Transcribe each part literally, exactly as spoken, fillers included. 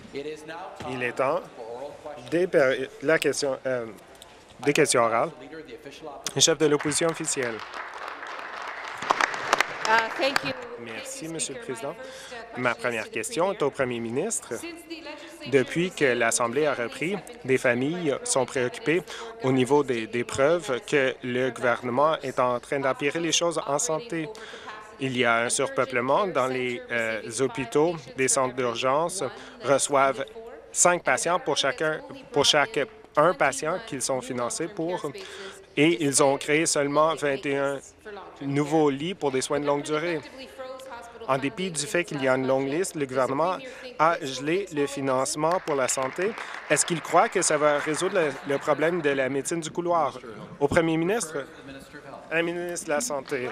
Il est temps des, péri- la question, euh, des questions orales. Le chef de l'opposition officielle. Uh, thank you. Merci, Thank you, Monsieur le Speaker. Président. My first, uh, Ma question is première to the question est Premier. au Premier ministre. Since the legislature Depuis que is, uh, l'Assemblée a families repris, have been des concerned familles about sont growing préoccupées evidence that our au government niveau is des, des taking more preuves medicine que le for better or gouvernement est worse. en train d'empirer les choses en Operating santé. over capacity. Il y a un An urgent surpeuplement care dans les centre euh, receiving five hôpitaux. patients Des for centres every d'urgence one that it's reçoivent funded for. cinq And a patients pour government that's chacun, only pour brought chaque in un patient qu'ils sont twenty-one new financés long-term care pour. spaces, Et ils ont despite créé seulement long vingt et un wait lists for long-term care. nouveaux lits pour des soins The de longue government durée. effectively froze hospital En dépit funding du in fait its qu'il y a last une longue budget. liste, le Does the gouvernement Premier think a this will gelé fix le all of this? financement pour la santé. Est-ce qu'il croit que ça va résoudre le, le problème de la médecine du couloir? Au Premier ministre, à la ministre de la Santé.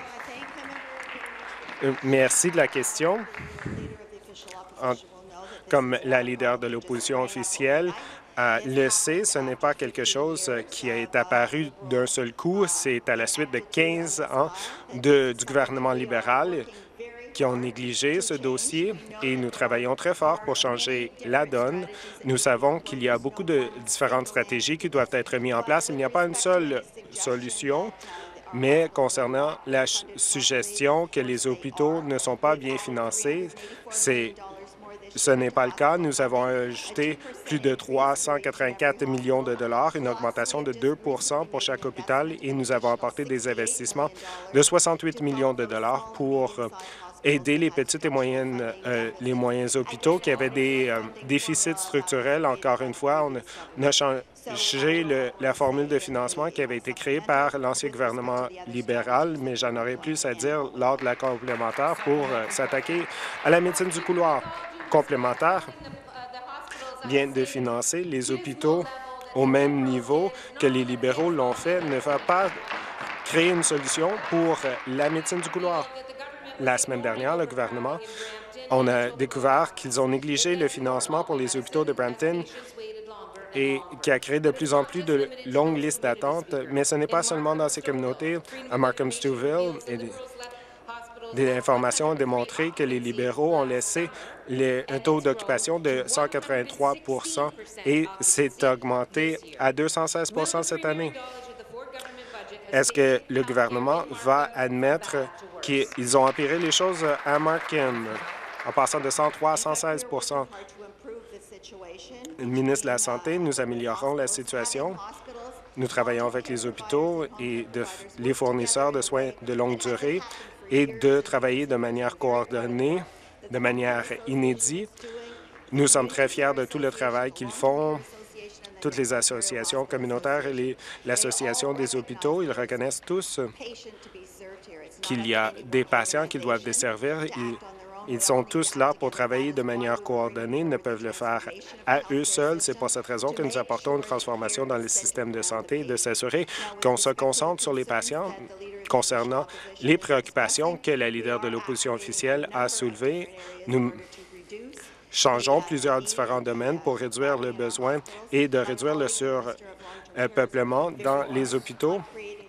Euh, Merci de la question. En- comme la leader de l'opposition officielle euh, le sait, ce n'est pas quelque chose qui est apparu d'un seul coup. C'est à la suite de quinze ans de- du gouvernement libéral qui ont négligé ce dossier et nous travaillons très fort pour changer la donne. Nous savons qu'il y a beaucoup de différentes stratégies qui doivent être mises en place. Il n'y a pas une seule solution, mais concernant la ch- suggestion que les hôpitaux ne sont pas bien financés, c'est ce n'est pas le cas. Nous avons ajouté plus de trois cent quatre-vingt-quatre millions de dollars, une augmentation de deux pour chaque hôpital, et nous avons apporté des investissements de soixante-huit millions de dollars pour euh, aider les petites et moyennes, euh, les moyens hôpitaux qui avaient des euh, déficits structurels. Encore une fois, on a, on a changé le- la formule de financement qui avait été créée par l'ancien gouvernement libéral, mais j'en aurais plus à dire lors de la complémentaire pour euh, s'attaquer à la médecine du couloir. Complémentaire vient de financer les hôpitaux au même niveau que les libéraux l'ont fait, ne va pas créer une solution pour la médecine du couloir. La semaine dernière, le gouvernement, on a découvert qu'ils ont négligé le financement pour les hôpitaux de Brampton et qui a créé de plus en plus de longues listes d'attente. Mais ce n'est pas seulement dans ces communautés. À Markham-Stouffville, et des, des informations ont démontré que les libéraux ont laissé les, un taux d'occupation de cent quatre-vingt-trois et c'est augmenté à deux cent seize cette année. Est-ce que le gouvernement va admettre qu'ils ont empiré les choses à Markham en passant de cent trois à cent seize Le ministre de la Santé, nous améliorons la situation. Nous travaillons avec les hôpitaux et de, les fournisseurs de soins de longue durée et de travailler de manière coordonnée, de manière inédite. Nous sommes très fiers de tout le travail qu'ils font. Toutes les associations communautaires et l'Association des hôpitaux, ils reconnaissent tous qu'il y a des patients qu'ils doivent desservir. Ils, ils sont tous là pour travailler de manière coordonnée. Ils ne peuvent le faire à eux seuls. C'est pour cette raison que nous apportons une transformation dans le système de santé, de s'assurer qu'on se concentre sur les patients concernant les préoccupations que la leader de l'opposition officielle a soulevées. Nous changeons plusieurs différents domaines pour réduire le besoin et de réduire le surpeuplement dans les hôpitaux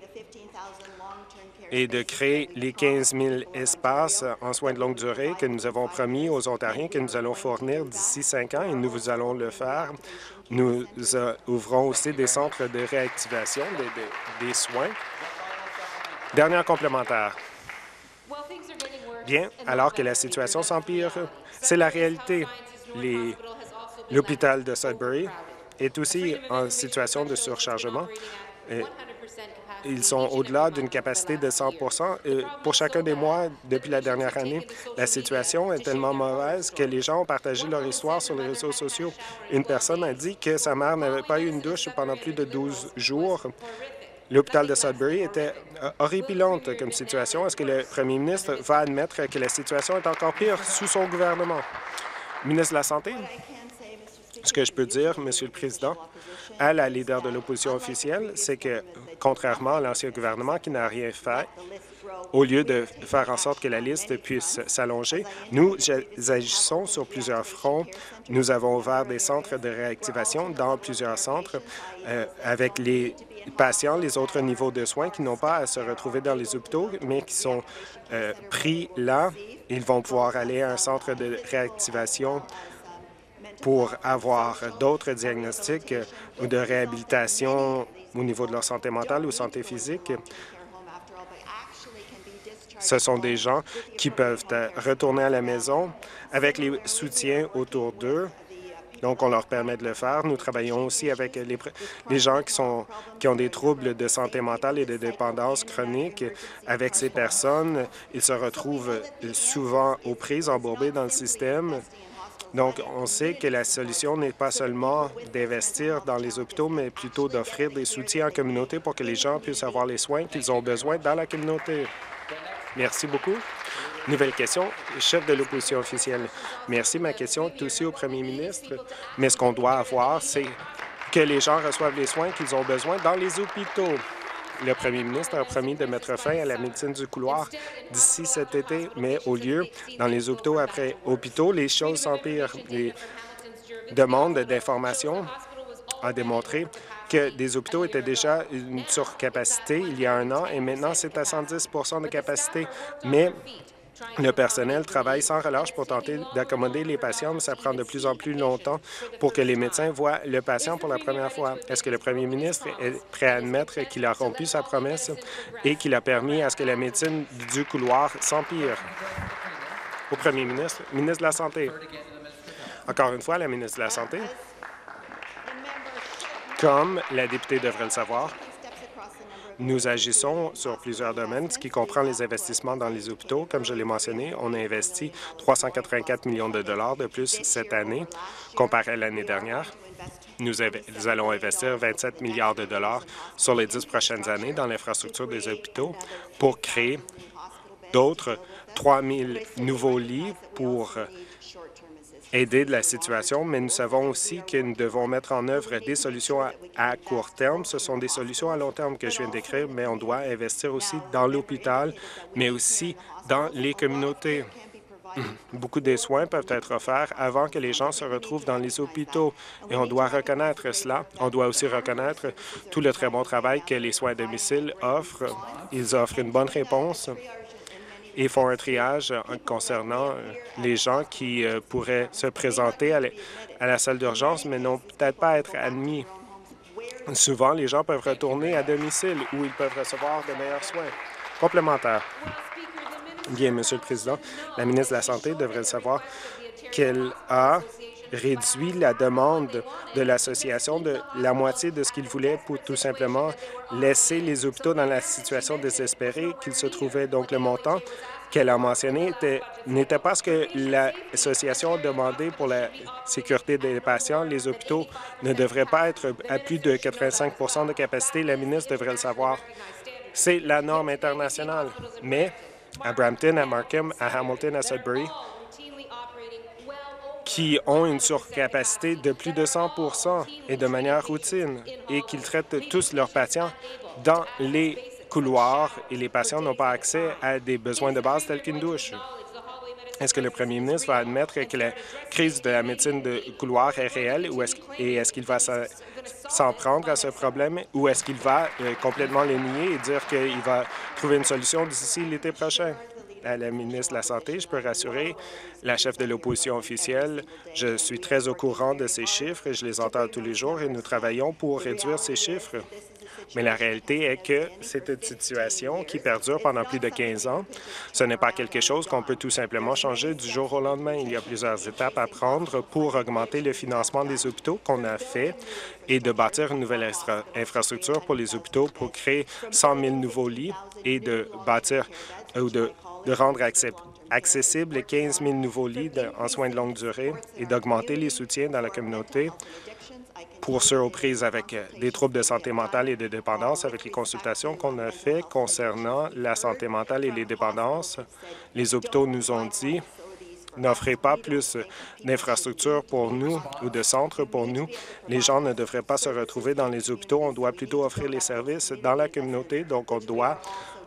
et de créer les quinze mille espaces en soins de longue durée que nous avons promis aux Ontariens que nous allons fournir d'ici cinq ans et nous allons le faire. Nous euh, ouvrons aussi des centres de réactivation des, des, des soins. Dernière complémentaire. Bien, alors que la situation s'empire, c'est la réalité. L'hôpital de Sudbury est aussi en situation de surchargement. Et ils sont au-delà d'une capacité de cent pour cent. Et pour chacun des mois depuis la dernière année, la situation est tellement mauvaise que les gens ont partagé leur histoire sur les réseaux sociaux. Une personne a dit que sa mère n'avait pas eu une douche pendant plus de douze jours. L'hôpital de Sudbury était horripilante comme situation. Est-ce que le premier ministre va admettre que la situation est encore pire sous son gouvernement? Ministre de la Santé, ce que je peux dire, Monsieur le Président, à la leader de l'opposition officielle, c'est que, contrairement à l'ancien gouvernement qui n'a rien fait, au lieu de faire en sorte que la liste puisse s'allonger, nous agissons sur plusieurs fronts. Nous avons ouvert des centres de réactivation dans plusieurs centres euh, avec les patients, les autres niveaux de soins qui n'ont pas à se retrouver dans les hôpitaux, mais qui sont euh, pris là. Ils vont pouvoir aller à un centre de réactivation pour avoir d'autres diagnostics ou de réhabilitation au niveau de leur santé mentale ou santé physique. Ce sont des gens qui peuvent retourner à la maison avec les soutiens autour d'eux. Donc, on leur permet de le faire. Nous travaillons aussi avec les, les gens qui, sont, qui ont des troubles de santé mentale et de dépendance chronique. Avec ces personnes, ils se retrouvent souvent aux prises, embourbés dans le système. Donc, on sait que la solution n'est pas seulement d'investir dans les hôpitaux, mais plutôt d'offrir des soutiens en communauté pour que les gens puissent avoir les soins qu'ils ont besoin dans la communauté. Merci beaucoup. Nouvelle question, chef de l'opposition officielle. Merci. Ma question est aussi au premier ministre, mais ce qu'on doit avoir, c'est que les gens reçoivent les soins qu'ils ont besoin dans les hôpitaux. Le premier ministre a promis de mettre fin à la médecine du couloir d'ici cet été, mais au lieu, dans les hôpitaux après hôpitaux, les choses s'empirent. Les demandes d'information ont démontré que des hôpitaux étaient déjà une surcapacité il y a un an et maintenant c'est à cent dix de capacité. Mais le personnel travaille sans relâche pour tenter d'accommoder les patients, mais ça prend de plus en plus longtemps pour que les médecins voient le patient pour la première fois. Est-ce que le premier ministre est prêt à admettre qu'il a rompu sa promesse et qu'il a permis à ce que la médecine du couloir s'empire? Au premier ministre, ministre de la Santé. Encore une fois, la ministre de la Santé. Comme la députée devrait le savoir, nous agissons sur plusieurs domaines, ce qui comprend les investissements dans les hôpitaux. Comme je l'ai mentionné, on a investi trois cent quatre-vingt-quatre millions de dollars de plus cette année comparé à l'année dernière. Nous, nous allons investir vingt-sept milliards de dollars sur les dix prochaines années dans l'infrastructure des hôpitaux pour créer d'autres trois mille nouveaux lits pour aider de la situation, mais nous savons aussi que nous devons mettre en œuvre des solutions à, à court terme. Ce sont des solutions à long terme que je viens d'écrire, mais on doit investir aussi dans l'hôpital, mais aussi dans les communautés. Beaucoup des soins peuvent être offerts avant que les gens se retrouvent dans les hôpitaux et on doit reconnaître cela. On doit aussi reconnaître tout le très bon travail que les soins à domicile offrent. Ils offrent une bonne réponse et font un triage concernant les gens qui euh, pourraient se présenter à la, à la salle d'urgence, mais n'ont peut-être pas à être admis. Souvent, les gens peuvent retourner à domicile où ils peuvent recevoir de meilleurs soins. Complémentaire. Bien, Monsieur le Président, la ministre de la Santé devrait le savoir qu'elle a réduit la demande de l'association de la moitié de ce qu'il voulait pour tout simplement laisser les hôpitaux dans la situation désespérée qu'ils se trouvaient. Donc, le montant qu'elle a mentionné n'était pas ce que l'association a demandé pour la sécurité des patients. Les hôpitaux ne devraient pas être à plus de quatre-vingt-cinq de capacité. La ministre devrait le savoir. C'est la norme internationale. Mais à Brampton, à Markham, à Hamilton, à Sudbury, qui ont une surcapacité de plus de cent et de manière routine et qu'ils traitent tous leurs patients dans les couloirs et les patients n'ont pas accès à des besoins de base tels qu'une douche. Est-ce que le premier ministre va admettre que la crise de la médecine de couloir est réelle ou est-ce, et est-ce qu'il va s'en prendre à ce problème ou est-ce qu'il va euh, complètement le nier et dire qu'il va trouver une solution d'ici l'été prochain? À la ministre de la Santé, je peux rassurer la chef de l'opposition officielle. Je suis très au courant de ces chiffres et je les entends tous les jours et nous travaillons pour réduire ces chiffres. Mais la réalité est que c'est une situation qui perdure pendant plus de quinze ans. Ce n'est pas quelque chose qu'on peut tout simplement changer du jour au lendemain. Il y a plusieurs étapes à prendre pour augmenter le financement des hôpitaux qu'on a fait et de bâtir une nouvelle infra infrastructure pour les hôpitaux pour créer cent mille nouveaux lits et de bâtir ou de de rendre accessibles quinze mille nouveaux lits de, en soins de longue durée et d'augmenter les soutiens dans la communauté pour ceux aux prises avec des troubles de santé mentale et de dépendance. Avec les consultations qu'on a faites concernant la santé mentale et les dépendances, les hôpitaux nous ont dit n'offrez pas plus d'infrastructures pour nous ou de centres pour nous. Les gens ne devraient pas se retrouver dans les hôpitaux. On doit plutôt offrir les services dans la communauté, donc on doit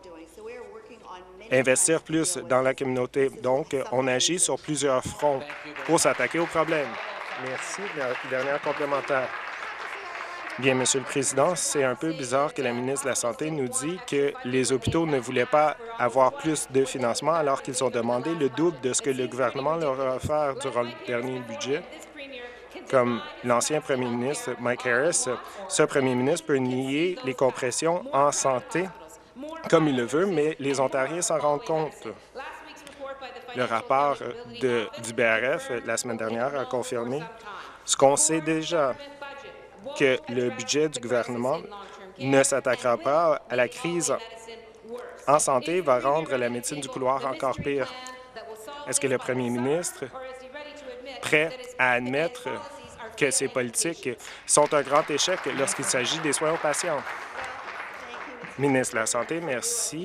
investir plus dans la communauté. Donc, on agit sur plusieurs fronts pour s'attaquer au problème. Merci. Dernière complémentaire. Bien, Monsieur le Président, c'est un peu bizarre que la ministre de la Santé nous dit que les hôpitaux ne voulaient pas avoir plus de financement alors qu'ils ont demandé le double de ce que le gouvernement leur a offert durant le dernier budget. Comme l'ancien premier ministre Mike Harris, ce premier ministre peut nier les compressions en santé comme il le veut, mais les Ontariens s'en rendent compte. Le rapport de, du B R F la semaine dernière a confirmé ce qu'on sait déjà, que le budget du gouvernement ne s'attaquera pas à la crise en santé et va rendre la médecine du couloir encore pire. Est-ce que le premier ministre est prêt à admettre que ces politiques sont un grand échec lorsqu'il s'agit des soins aux patients? Ministre de la Santé, merci.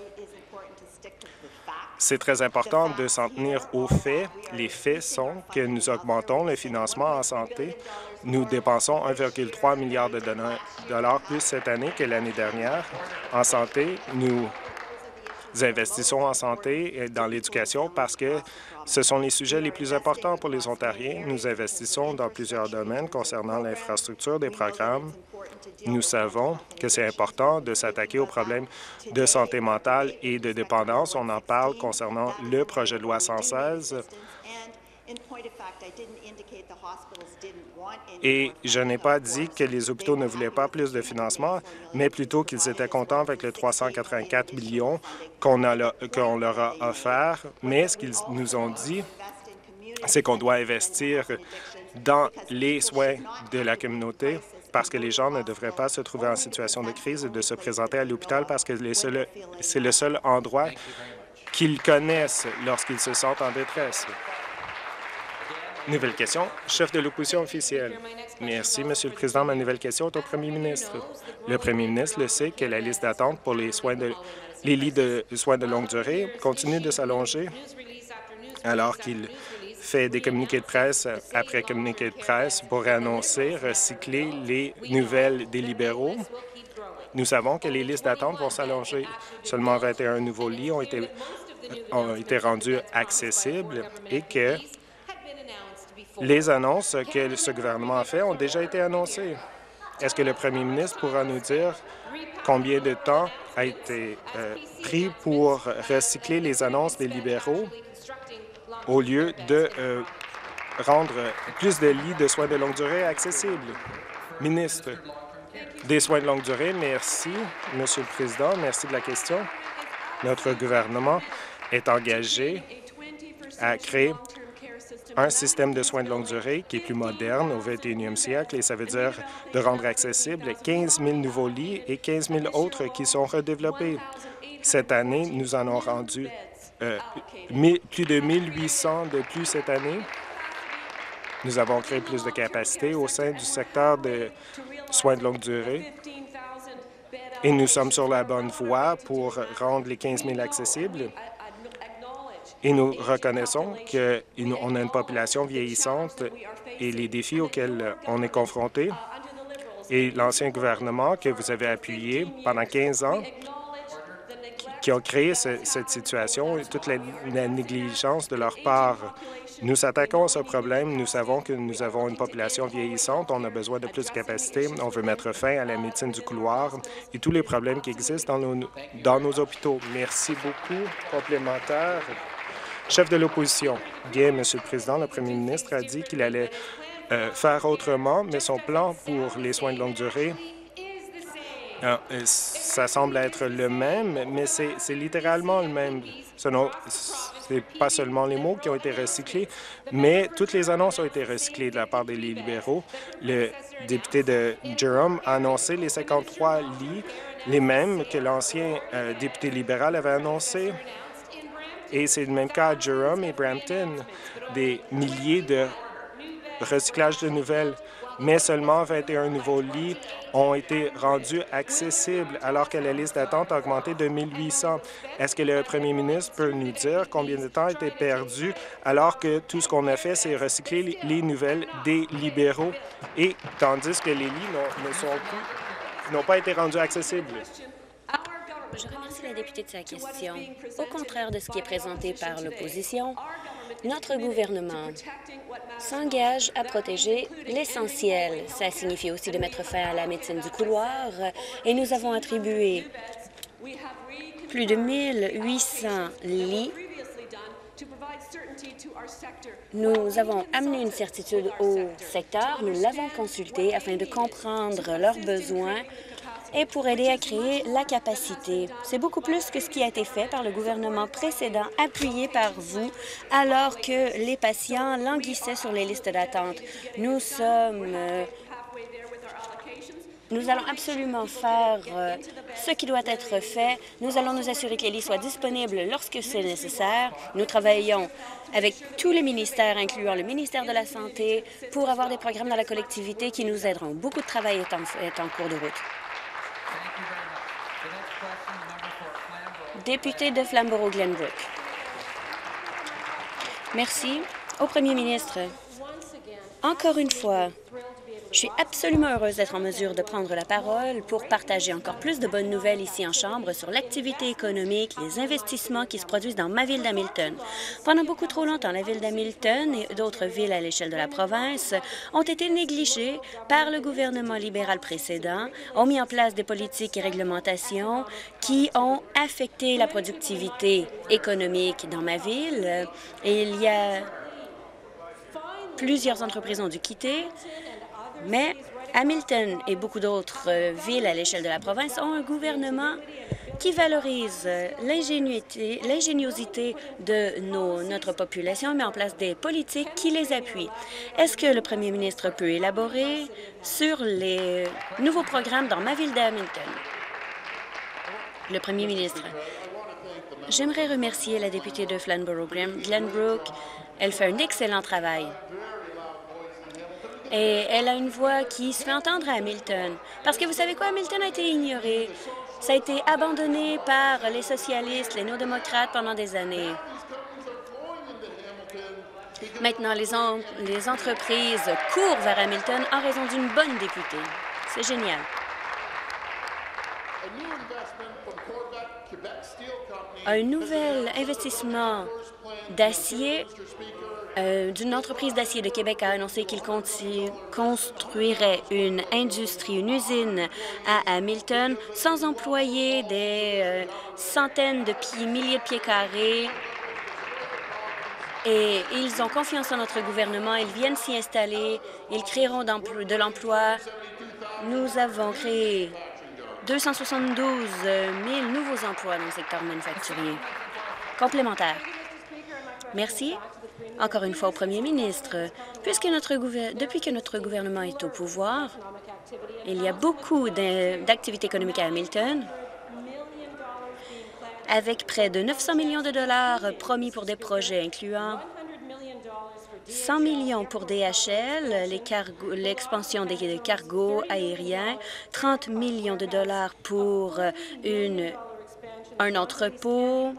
C'est très important de s'en tenir aux faits. Les faits sont que nous augmentons le financement en santé. Nous dépensons un virgule trois milliard de dollars plus cette année que l'année dernière. En santé, nous investissons en santé et dans l'éducation parce que ce sont les sujets les plus importants pour les Ontariens. Nous investissons dans plusieurs domaines concernant l'infrastructure des programmes. Nous savons que c'est important de s'attaquer aux problèmes de santé mentale et de dépendance. On en parle concernant le projet de loi cent seize. Et je n'ai pas dit que les hôpitaux ne voulaient pas plus de financement, mais plutôt qu'ils étaient contents avec les trois cent quatre-vingt-quatre millions qu'on qu'on leur a offert. Mais ce qu'ils nous ont dit, c'est qu'on doit investir dans les soins de la communauté parce que les gens ne devraient pas se trouver en situation de crise et de se présenter à l'hôpital parce que c'est le seul endroit qu'ils connaissent lorsqu'ils se sentent en détresse. Nouvelle question, chef de l'opposition officielle. Merci, Monsieur le Président. Ma nouvelle question est au premier ministre. Le premier ministre le sait que la liste d'attente pour les soins de les lits de soins de longue durée continue de s'allonger alors qu'il fait des communiqués de presse après communiqués de presse pour annoncer, recycler les nouvelles des libéraux. Nous savons que les listes d'attente vont s'allonger. Seulement vingt et un nouveaux lits ont été, ont été rendus accessibles et que les annonces que ce gouvernement a faites ont déjà été annoncées. Est-ce que le premier ministre pourra nous dire combien de temps a été euh, pris pour recycler les annonces des libéraux au lieu de euh, rendre plus de lits de soins de longue durée accessibles? Ministre des soins de longue durée, merci, Monsieur le Président. Merci de la question. Notre gouvernement est engagé à créer un système de soins de longue durée qui est plus moderne au vingt et unième siècle, et ça veut dire de rendre accessible quinze mille nouveaux lits et quinze mille autres qui sont redéveloppés. Cette année, nous en avons rendu euh, plus de mille huit cents de plus cette année. Nous avons créé plus de capacités au sein du secteur de soins de longue durée et nous sommes sur la bonne voie pour rendre les quinze mille accessibles. Et nous reconnaissons qu'on a une population vieillissante et les défis auxquels on est confronté. Et l'ancien gouvernement que vous avez appuyé pendant quinze ans, qui a créé ce, cette situation et toute la, la négligence de leur part. Nous s'attaquons à ce problème. Nous savons que nous avons une population vieillissante. On a besoin de plus de capacités. On veut mettre fin à la médecine du couloir et tous les problèmes qui existent dans nos, dans nos hôpitaux. Merci beaucoup. Complémentaire. Chef de l'opposition. Bien, Monsieur le Président, le premier ministre a dit qu'il allait euh, faire autrement, mais son plan pour les soins de longue durée, euh, ça semble être le même, mais c'est littéralement le même. Ce n'est pas seulement les mots qui ont été recyclés, mais toutes les annonces ont été recyclées de la part des libéraux. Le député de Durham a annoncé les cinquante-trois lits, les mêmes que l'ancien euh, député libéral avait annoncé. Et c'est le même cas à Durham et Brampton, des milliers de recyclages de nouvelles, mais seulement vingt et un nouveaux lits ont été rendus accessibles alors que la liste d'attente a augmenté de mille huit cents. Est-ce que le premier ministre peut nous dire combien de temps a été perdu alors que tout ce qu'on a fait, c'est recycler les nouvelles des libéraux, et tandis que les lits ne sont plus, n'ont pas été rendus accessibles? Je remercie la députée de sa question. Au contraire de ce qui est présenté par l'opposition, notre gouvernement s'engage à protéger l'essentiel. Ça signifie aussi de mettre fin à la médecine du couloir et nous avons attribué plus de mille huit cents lits Nous avons amené une certitude au secteur, nous l'avons consulté afin de comprendre leurs besoins et pour aider à créer la capacité. C'est beaucoup plus que ce qui a été fait par le gouvernement précédent, appuyé par vous, alors que les patients languissaient sur les listes d'attente. Nous sommes... euh, Nous allons absolument faire euh, ce qui doit être fait. Nous allons nous assurer que les lits soient disponibles lorsque c'est nécessaire. Nous travaillons avec tous les ministères, incluant le ministère de la Santé, pour avoir des programmes dans la collectivité qui nous aideront. Beaucoup de travail est en, est en cours de route. Député de Flamborough-Glenbrook. Merci. Au premier ministre, encore une fois, je suis absolument heureuse d'être en mesure de prendre la parole pour partager encore plus de bonnes nouvelles ici en Chambre sur l'activité économique, les investissements qui se produisent dans ma ville d'Hamilton. Pendant beaucoup trop longtemps, la ville d'Hamilton et d'autres villes à l'échelle de la province ont été négligées par le gouvernement libéral précédent, ont mis en place des politiques et réglementations qui ont affecté la productivité économique dans ma ville. Et il y a plusieurs entreprises ont dû quitter. Mais Hamilton et beaucoup d'autres euh, villes à l'échelle de la province ont un gouvernement qui valorise euh, l'ingénuité, l'ingéniosité de nos, notre population et met en place des politiques qui les appuient. Est-ce que le premier ministre peut élaborer sur les nouveaux programmes dans ma ville d'Hamilton? Le premier ministre. J'aimerais remercier la députée de Flamborough-Glenbrook. Elle fait un excellent travail. Et elle a une voix qui se fait entendre à Hamilton. Parce que vous savez quoi, Hamilton a été ignoré. Ça a été abandonné par les socialistes, les néo-démocrates pendant des années. Maintenant, les, en les entreprises courent vers Hamilton en raison d'une bonne députée. C'est génial. Un nouvel investissement d'acier Euh, d'une entreprise d'acier de Québec a annoncé qu'il construirait une industrie, une usine à Hamilton, sans employer des euh, centaines de pieds, milliers de pieds carrés. Et ils ont confiance en notre gouvernement, ils viennent s'y installer, ils créeront de l'emploi. Nous avons créé deux cent soixante-douze mille nouveaux emplois dans le secteur manufacturier. Complémentaire. Merci. Encore une fois au premier ministre, puisque notre depuis que notre gouvernement est au pouvoir, il y a beaucoup d'activités économiques à Hamilton, avec près de neuf cents millions de dollars promis pour des projets incluant cent millions pour D H L, l'expansion des cargos aériens, trente millions de dollars pour une, un entrepôt,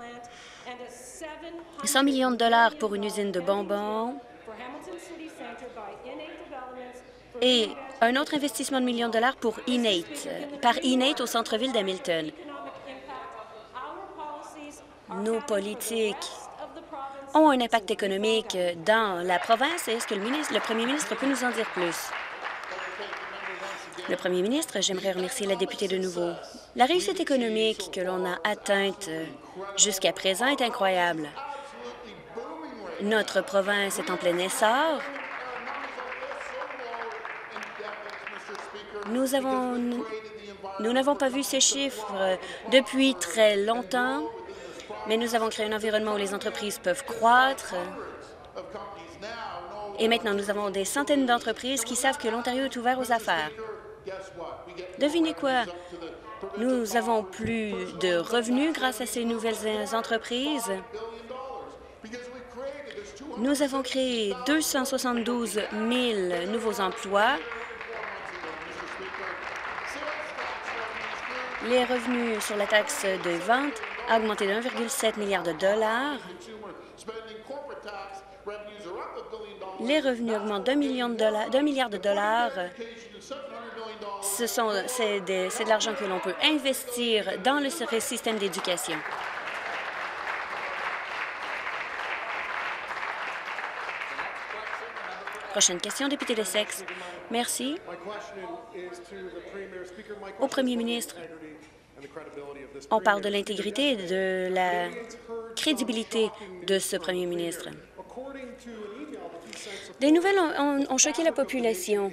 cent millions de dollars pour une usine de bonbons et un autre investissement de millions de dollars pour Innate, par Innate au centre-ville d'Hamilton. Nos politiques ont un impact économique dans la province. Est-ce que le, ministre, le premier ministre peut nous en dire plus? Le premier ministre, j'aimerais remercier la députée de nouveau. La réussite économique que l'on a atteinte jusqu'à présent est incroyable. Notre province est en plein essor. Nous avons, nous n'avons pas vu ces chiffres depuis très longtemps, mais nous avons créé un environnement où les entreprises peuvent croître. Et maintenant, nous avons des centaines d'entreprises qui savent que l'Ontario est ouvert aux affaires. Devinez quoi? Nous avons plus de revenus grâce à ces nouvelles entreprises. Nous avons créé deux cent soixante-douze mille nouveaux emplois. Les revenus sur la taxe de vente ont augmenté de un virgule sept milliard de dollars. Les revenus augmentent d'un million de dollars, d'un milliard de dollars. Ce sont, c'est de, c'est de l'argent que l'on peut investir dans le système d'éducation. Prochaine question, député de Sexe. Merci. Au premier ministre, on parle de l'intégrité et de la crédibilité de ce premier ministre. Des nouvelles ont, ont- ont choqué la population.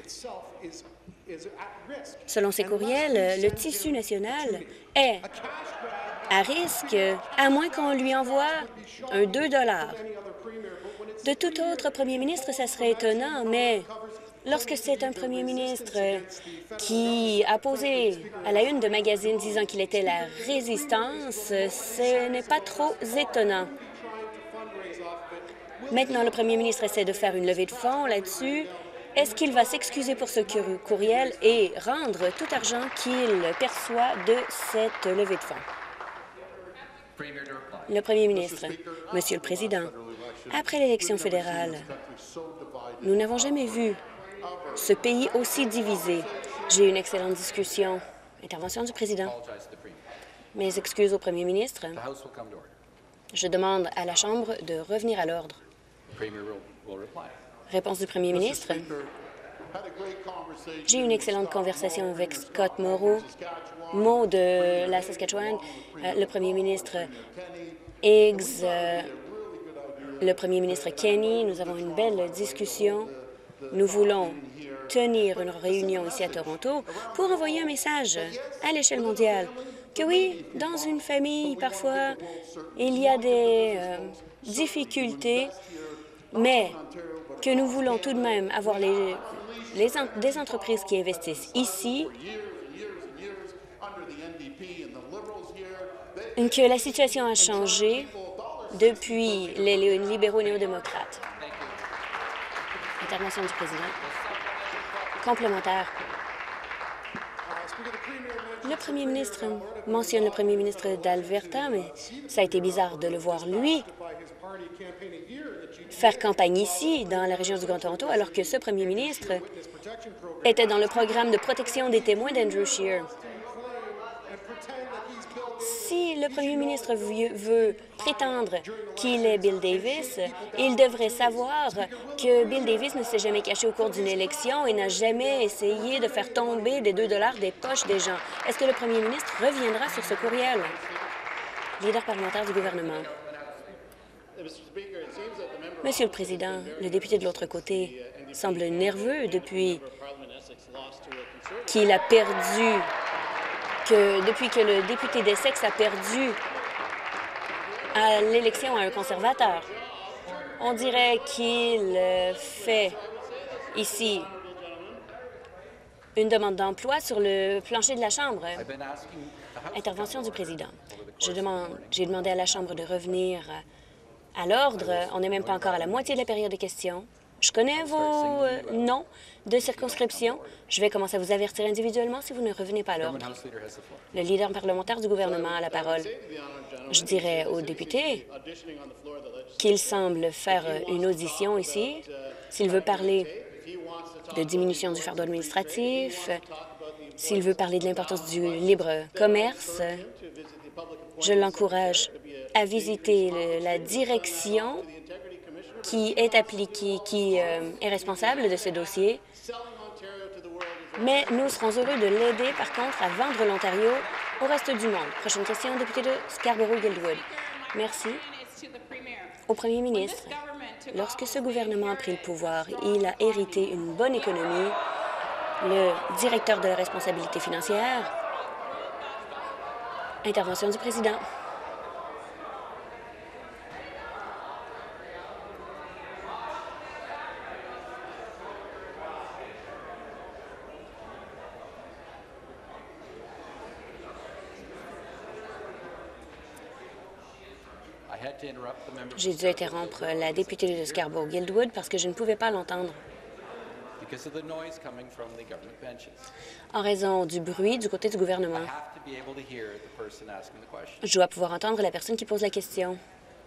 Selon ces courriels, le tissu national est à risque, à moins qu'on lui envoie un deux dollars. De tout autre premier ministre, ça serait étonnant, mais lorsque c'est un premier ministre qui a posé à la une de magazine disant qu'il était la résistance, ce n'est pas trop étonnant. Maintenant, le premier ministre essaie de faire une levée de fonds là-dessus. Est-ce qu'il va s'excuser pour ce cour- courriel et rendre tout argent qu'il perçoit de cette levée de fonds? Le premier ministre. Monsieur le Président, après l'élection fédérale, nous n'avons jamais vu ce pays aussi divisé. J'ai eu une excellente discussion. Intervention du président. Mes excuses au premier ministre. Je demande à la Chambre de revenir à l'ordre. Réponse du premier ministre. J'ai eu une excellente conversation avec Scott Moreau, Mo de la Saskatchewan, euh, le premier ministre Higgs, euh, le premier ministre Kenny. Nous avons une belle discussion. Nous voulons tenir une réunion ici à Toronto pour envoyer un message à l'échelle mondiale que oui, dans une famille, parfois, il y a des euh, difficultés, mais que nous voulons tout de même avoir les, les en- des entreprises qui investissent ici, que la situation a changé depuis les, les libéraux néo-démocrates. Intervention du président. Complémentaire. Le premier ministre mentionne le premier ministre d'Alberta, mais ça a été bizarre de le voir, lui, faire campagne ici, dans la région du Grand Toronto, alors que ce premier ministre était dans le programme de protection des témoins d'Andrew Scheer. Si le premier ministre veut, veut prétendre qu'il est Bill Davis, il devrait savoir que Bill Davis ne s'est jamais caché au cours d'une élection et n'a jamais essayé de faire tomber des deux dollars des poches des gens. Est-ce que le premier ministre reviendra sur ce courriel? Leader parlementaire du gouvernement. Monsieur le Président, le député de l'autre côté semble nerveux depuis qu'il a perdu, que depuis que le député d'Essex a perdu à l'élection à un conservateur. On dirait qu'il fait ici une demande d'emploi sur le plancher de la Chambre. Intervention du président. Je demande, j'ai demandé à la Chambre de revenir à l'ordre. On n'est même pas encore à la moitié de la période de questions. Je connais vos euh, noms de circonscription. Je vais commencer à vous avertir individuellement si vous ne revenez pas à l'ordre. Le leader parlementaire du gouvernement a la parole. Je dirais aux députés qu'il semble faire une audition ici. S'il veut parler de diminution du fardeau administratif, s'il veut parler de l'importance du libre commerce, je l'encourage à visiter le- la direction qui est appliquée, qui euh, est responsable de ce dossier. Mais nous serons heureux de l'aider, par contre, à vendre l'Ontario au reste du monde. Prochaine question, député de Scarborough-Guildwood. Merci. Au premier ministre, lorsque ce gouvernement a pris le pouvoir, il a hérité une bonne économie. Le directeur de la responsabilité financière. Intervention du président. J'ai dû interrompre la députée de Scarborough-Guildwood parce que je ne pouvais pas l'entendre. En raison du bruit du côté du gouvernement. Je dois pouvoir entendre la personne qui pose la question.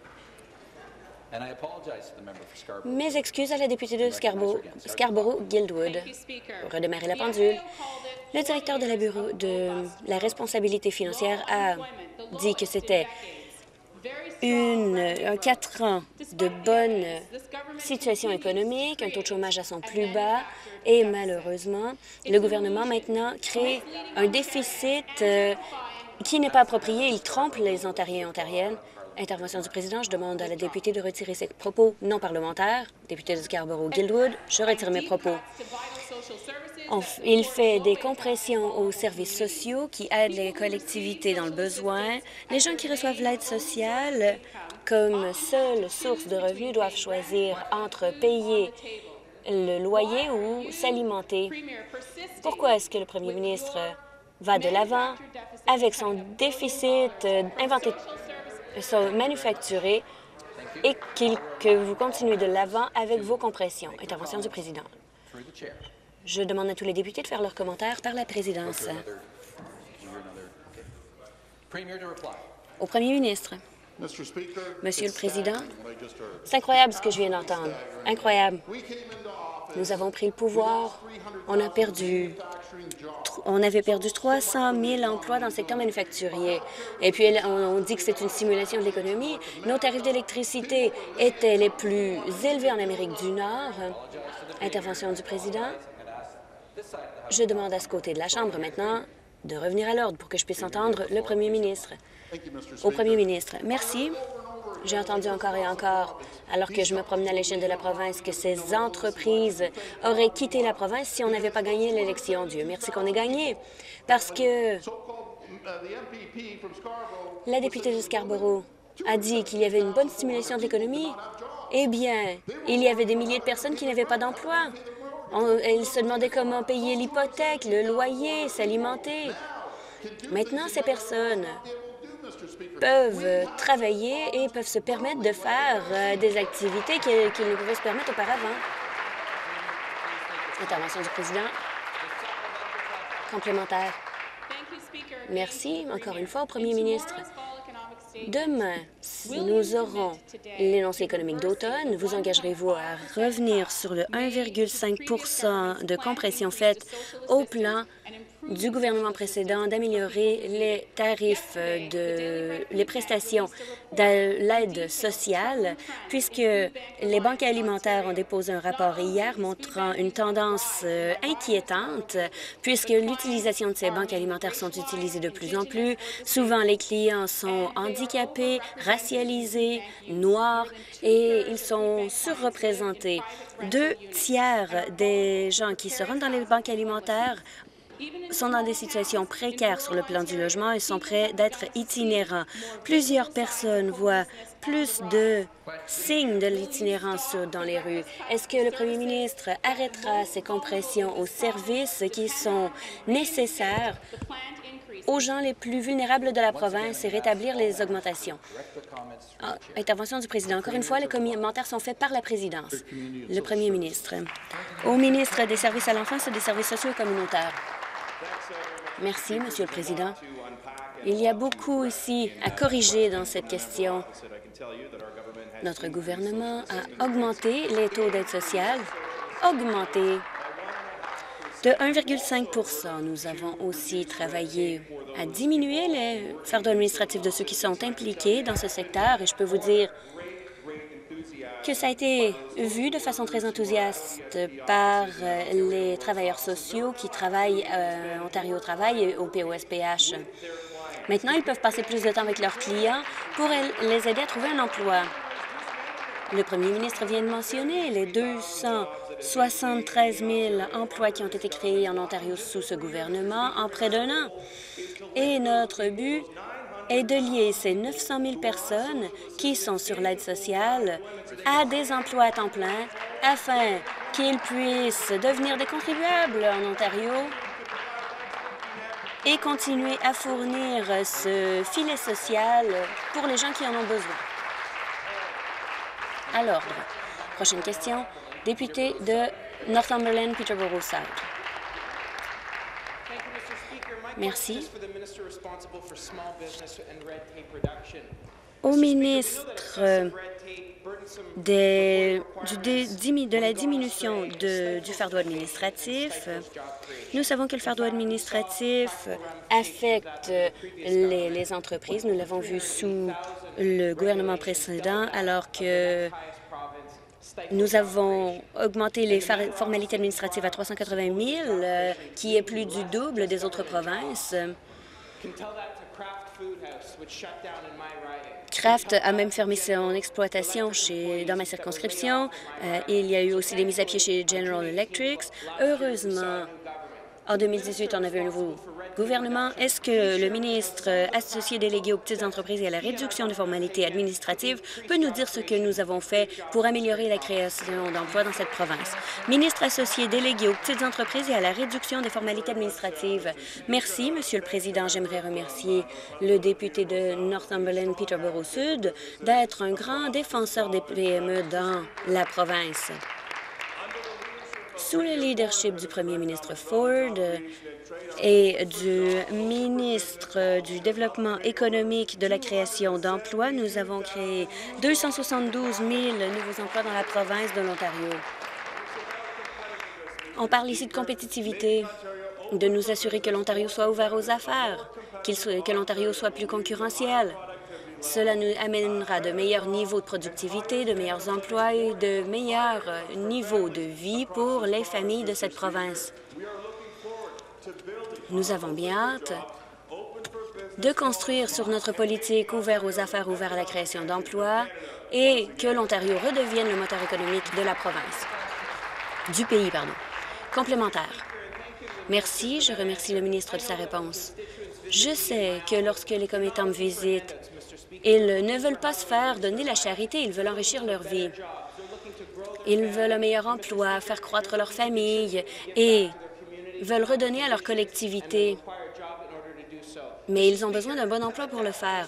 Mes excuses à la députée de Scarborough- Scarborough-Guildwood. Pour redémarrer la pendule, le directeur de la bureau de la responsabilité financière a dit que c'était une, un quatre ans de bonne situation économique, un taux de chômage à son plus bas et malheureusement, le gouvernement maintenant crée un déficit euh, qui n'est pas approprié. Il trompe les Ontariens et Ontariennes. Intervention du président. Je demande à la députée de retirer ses propos non parlementaires. Députée de Scarborough-Guildwood, je retire mes propos. On f- il fait des compressions aux services sociaux qui aident les collectivités dans le besoin. Les gens qui reçoivent l'aide sociale comme seule source de revenus doivent choisir entre payer le loyer ou s'alimenter. Pourquoi est-ce que le premier ministre va de l'avant avec son déficit euh, inventé, son manufacturé, et qu'il- que vous continuez de l'avant avec vos compressions? Intervention du président. Je demande à tous les députés de faire leurs commentaires par la présidence. Au premier ministre. Monsieur le Président, c'est incroyable ce que je viens d'entendre. Incroyable. Nous avons pris le pouvoir. On a perdu, on avait perdu trois cent mille emplois dans le secteur manufacturier. Et puis, on, on dit que c'est une simulation de l'économie. Nos tarifs d'électricité étaient les plus élevés en Amérique du Nord. Intervention du Président. Je demande à ce côté de la Chambre maintenant de revenir à l'ordre pour que je puisse entendre le premier ministre. Au premier ministre, merci. J'ai entendu encore et encore, alors que je me promenais à l'échelle de la province, que ces entreprises auraient quitté la province si on n'avait pas gagné l'élection. Dieu merci qu'on ait gagné, parce que la députée de Scarborough a dit qu'il y avait une bonne stimulation de l'économie. Eh bien, il y avait des milliers de personnes qui n'avaient pas d'emploi. On- Elles se demandaient comment payer l'hypothèque, le loyer, s'alimenter. Maintenant, ces personnes peuvent travailler et peuvent se permettre de faire euh, des activités qu'ils qu'ils ne pouvaient se permettre auparavant. Intervention du président. Complémentaire. Merci encore une fois au premier ministre. Demain, si nous aurons l'énoncé économique d'automne. Vous engagerez-vous à revenir sur le un virgule cinq pour cent de compression faite au plan du gouvernement précédent d'améliorer les tarifs de les prestations de l'aide sociale, puisque les banques alimentaires ont déposé un rapport hier montrant une tendance euh, inquiétante, puisque l'utilisation de ces banques alimentaires sont utilisées de plus en plus. Souvent, les clients sont handicapés, racialisés, noirs, et ils sont surreprésentés. Deux tiers des gens qui se rendent dans les banques alimentaires sont dans des situations précaires sur le plan du logement et sont prêts d'être itinérants. Plusieurs personnes voient plus de signes de l'itinérance dans les rues. Est-ce que le premier ministre arrêtera ces compressions aux services qui sont nécessaires aux gens les plus vulnérables de la province et rétablir les augmentations? Ah, intervention du président. Encore une fois, les commentaires sont faits par la présidence. Le premier ministre. Au ministre des Services à l'enfance et des Services sociaux et communautaires. Merci, Monsieur le Président. Il y a beaucoup ici à corriger dans cette question. Notre gouvernement a augmenté les taux d'aide sociale, augmenté de un virgule cinq pour cent. Nous avons aussi travaillé à diminuer les fardeaux administratifs de ceux qui sont impliqués dans ce secteur, et je peux vous dire que ça a été vu de façon très enthousiaste par euh, les travailleurs sociaux qui travaillent à Ontario Travail et au P O S P H. Maintenant, ils peuvent passer plus de temps avec leurs clients pour les aider à trouver un emploi. Le premier ministre vient de mentionner les deux cent soixante-treize mille emplois qui ont été créés en Ontario sous ce gouvernement en près d'un an. Et notre but est de lier ces neuf cent mille personnes qui sont sur l'aide sociale à des emplois à temps plein afin qu'ils puissent devenir des contribuables en Ontario et continuer à fournir ce filet social pour les gens qui en ont besoin. À l'ordre. Prochaine question. Député de Northumberland, Peterborough-South. Merci. Au ministre des, du, dé, de la diminution de, du fardeau administratif, nous savons que le fardeau administratif affecte les, les entreprises. Nous l'avons vu sous le gouvernement précédent, alors que nous avons augmenté les formalités administratives à trois cent quatre-vingt mille, euh, qui est plus du double des autres provinces. Kraft a même fermé son exploitation chez, dans ma circonscription. Euh, il y a eu aussi des mises à pied chez General Electric. Heureusement, en deux mille dix-huit, on avait un nouveau gouvernement. Est-ce que le ministre associé délégué aux petites entreprises et à la réduction des formalités administratives peut nous dire ce que nous avons fait pour améliorer la création d'emplois dans cette province? Ministre associé délégué aux petites entreprises et à la réduction des formalités administratives. Merci, Monsieur le Président. J'aimerais remercier le député de Northumberland, Peterborough Sud, d'être un grand défenseur des P M E dans la province. Sous le leadership du premier ministre Ford et du ministre du Développement économique de la création d'emplois, nous avons créé deux cent soixante-douze mille nouveaux emplois dans la province de l'Ontario. On parle ici de compétitivité, de nous assurer que l'Ontario soit ouvert aux affaires, qu'il soit, que l'Ontario soit plus concurrentiel. Cela nous amènera de meilleurs niveaux de productivité, de meilleurs emplois et de meilleurs niveaux de vie pour les familles de cette province. Nous avons bien hâte de construire sur notre politique ouverte aux affaires, ouverte à la création d'emplois et que l'Ontario redevienne le moteur économique de la province, du pays, pardon. Complémentaire. Merci. Je remercie le ministre de sa réponse. Je sais que lorsque les commettants me visitent, ils ne veulent pas se faire donner la charité, ils veulent enrichir leur vie. Ils veulent un meilleur emploi, faire croître leur famille et veulent redonner à leur collectivité. Mais ils ont besoin d'un bon emploi pour le faire.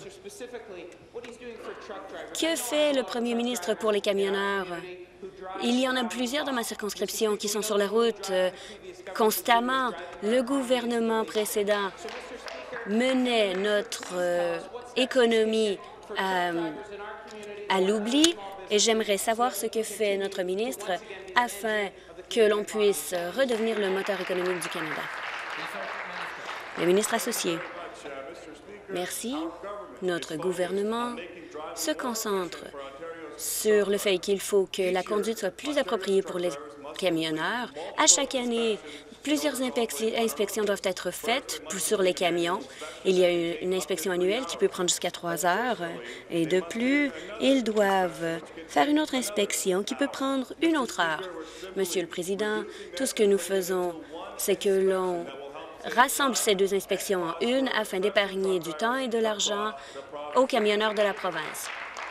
Que fait le premier ministre pour les camionneurs? Il y en a plusieurs dans ma circonscription qui sont sur la route euh, constamment. Le gouvernement précédent menait notre euh, économie à, à l'oubli et j'aimerais savoir ce que fait notre ministre afin que l'on puisse redevenir le moteur économique du Canada. Le ministre associé. Merci. Notre gouvernement se concentre sur le fait qu'il faut que la conduite soit plus appropriée pour les camionneurs. À chaque année, plusieurs inspections doivent être faites sur les camions. Il y a une inspection annuelle qui peut prendre jusqu'à trois heures. Et de plus, ils doivent faire une autre inspection qui peut prendre une autre heure. Monsieur le Président, tout ce que nous faisons, c'est que l'on rassemble ces deux inspections en une afin d'épargner du temps et de l'argent aux camionneurs de la province.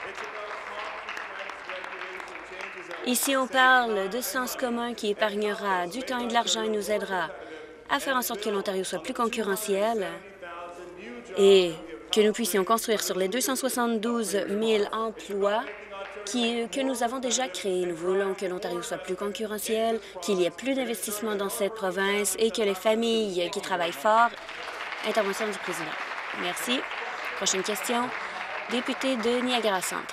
Ici, on parle de sens commun qui épargnera du temps et de l'argent et nous aidera à faire en sorte que l'Ontario soit plus concurrentiel et que nous puissions construire sur les deux cent soixante-douze mille emplois qui, que nous avons déjà créés. Nous voulons que l'Ontario soit plus concurrentiel, qu'il y ait plus d'investissements dans cette province et que les familles qui travaillent fort. Intervention du président. Merci. Prochaine question. Député de Niagara Centre.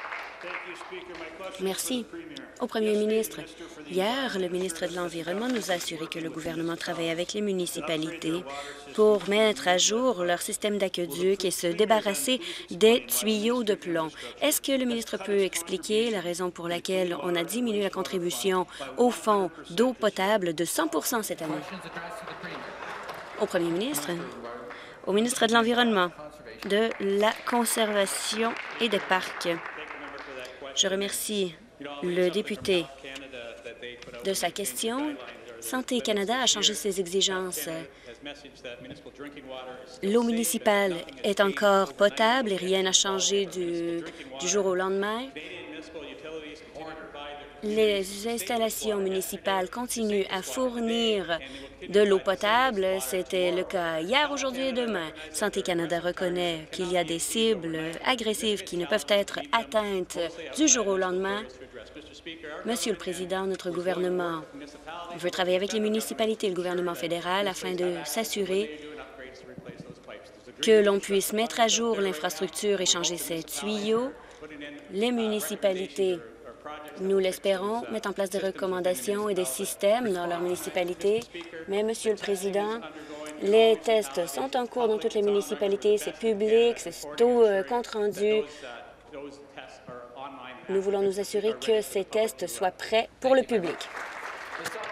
Merci. Au premier ministre, hier, le ministre de l'Environnement nous a assuré que le gouvernement travaille avec les municipalités pour mettre à jour leur système d'aqueduc et se débarrasser des tuyaux de plomb. Est-ce que le ministre peut expliquer la raison pour laquelle on a diminué la contribution au fonds d'eau potable de cent pour cent cette année? Au premier ministre, au ministre de l'Environnement, de la Conservation et des Parcs. Je remercie le député de sa question. Santé Canada a changé ses exigences. L'eau municipale est encore potable et rien n'a changé du, du jour au lendemain. Les installations municipales continuent à fournir de l'eau potable. C'était le cas hier, aujourd'hui et demain. Santé Canada reconnaît qu'il y a des cibles agressives qui ne peuvent être atteintes du jour au lendemain. Monsieur le Président, notre gouvernement veut travailler avec les municipalités et le gouvernement fédéral afin de s'assurer que l'on puisse mettre à jour l'infrastructure et changer ces tuyaux. Les municipalités, nous l'espérons, mettent en place des recommandations et des systèmes dans leur municipalité. Mais, Monsieur le Président, les tests sont en cours dans toutes les municipalités. C'est public, c'est au euh, compte rendu. Nous voulons nous assurer que ces tests soient prêts pour le public.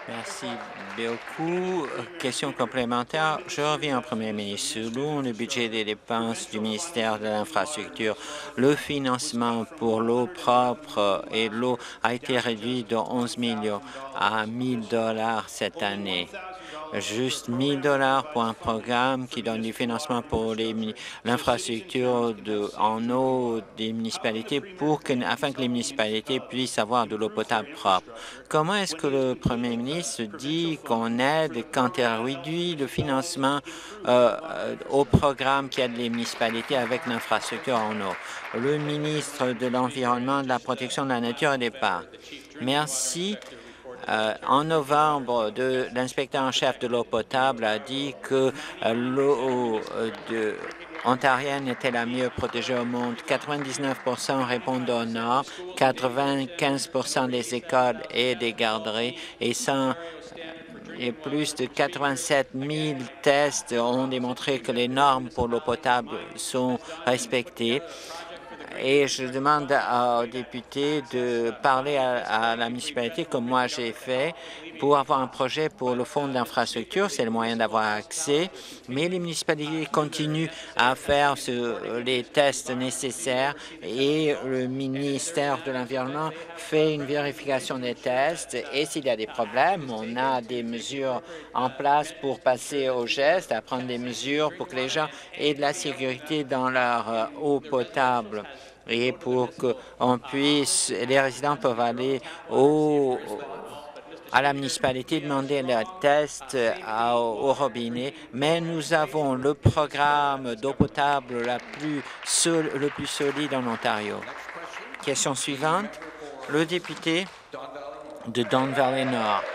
Merci beaucoup. Question complémentaire. Je reviens au Premier ministre. Selon le budget des dépenses du ministère de l'Infrastructure, le financement pour l'eau propre et l'eau a été réduit de onze millions à mille dollars cette année. Juste mille dollars pour un programme qui donne du financement pour l'infrastructure en eau des municipalités pour que, afin que les municipalités puissent avoir de l'eau potable propre. Comment est-ce que le Premier ministre dit qu'on aide quand il réduit le financement euh, au programme qui aide les municipalités avec l'infrastructure en eau? Le ministre de l'Environnement, de la Protection de la Nature et des Parcs. Merci. Euh, en novembre, de, l'inspecteur en chef de l'eau potable a dit que euh, l'eau euh, ontarienne était la mieux protégée au monde. quatre-vingt-dix-neuf pour cent répondent au nord, quatre-vingt-quinze pour cent des écoles et des garderies et, sans, et plus de quatre-vingt-sept mille tests ont démontré que les normes pour l'eau potable sont respectées. Et je demande aux députés de parler à, à la municipalité comme moi j'ai fait pour avoir un projet pour le fonds d'infrastructure. C'est le moyen d'avoir accès, mais les municipalités continuent à faire ce, les tests nécessaires et le ministère de l'Environnement fait une vérification des tests et s'il y a des problèmes, on a des mesures en place pour passer au geste, à prendre des mesures pour que les gens aient de la sécurité dans leur euh, eau potable. Et pour qu'on puisse, les résidents peuvent aller au, à la municipalité demander le test à, au robinet, mais nous avons le programme d'eau potable la plus sol, le plus solide en Ontario. Question suivante, le député de Don Valley Nord.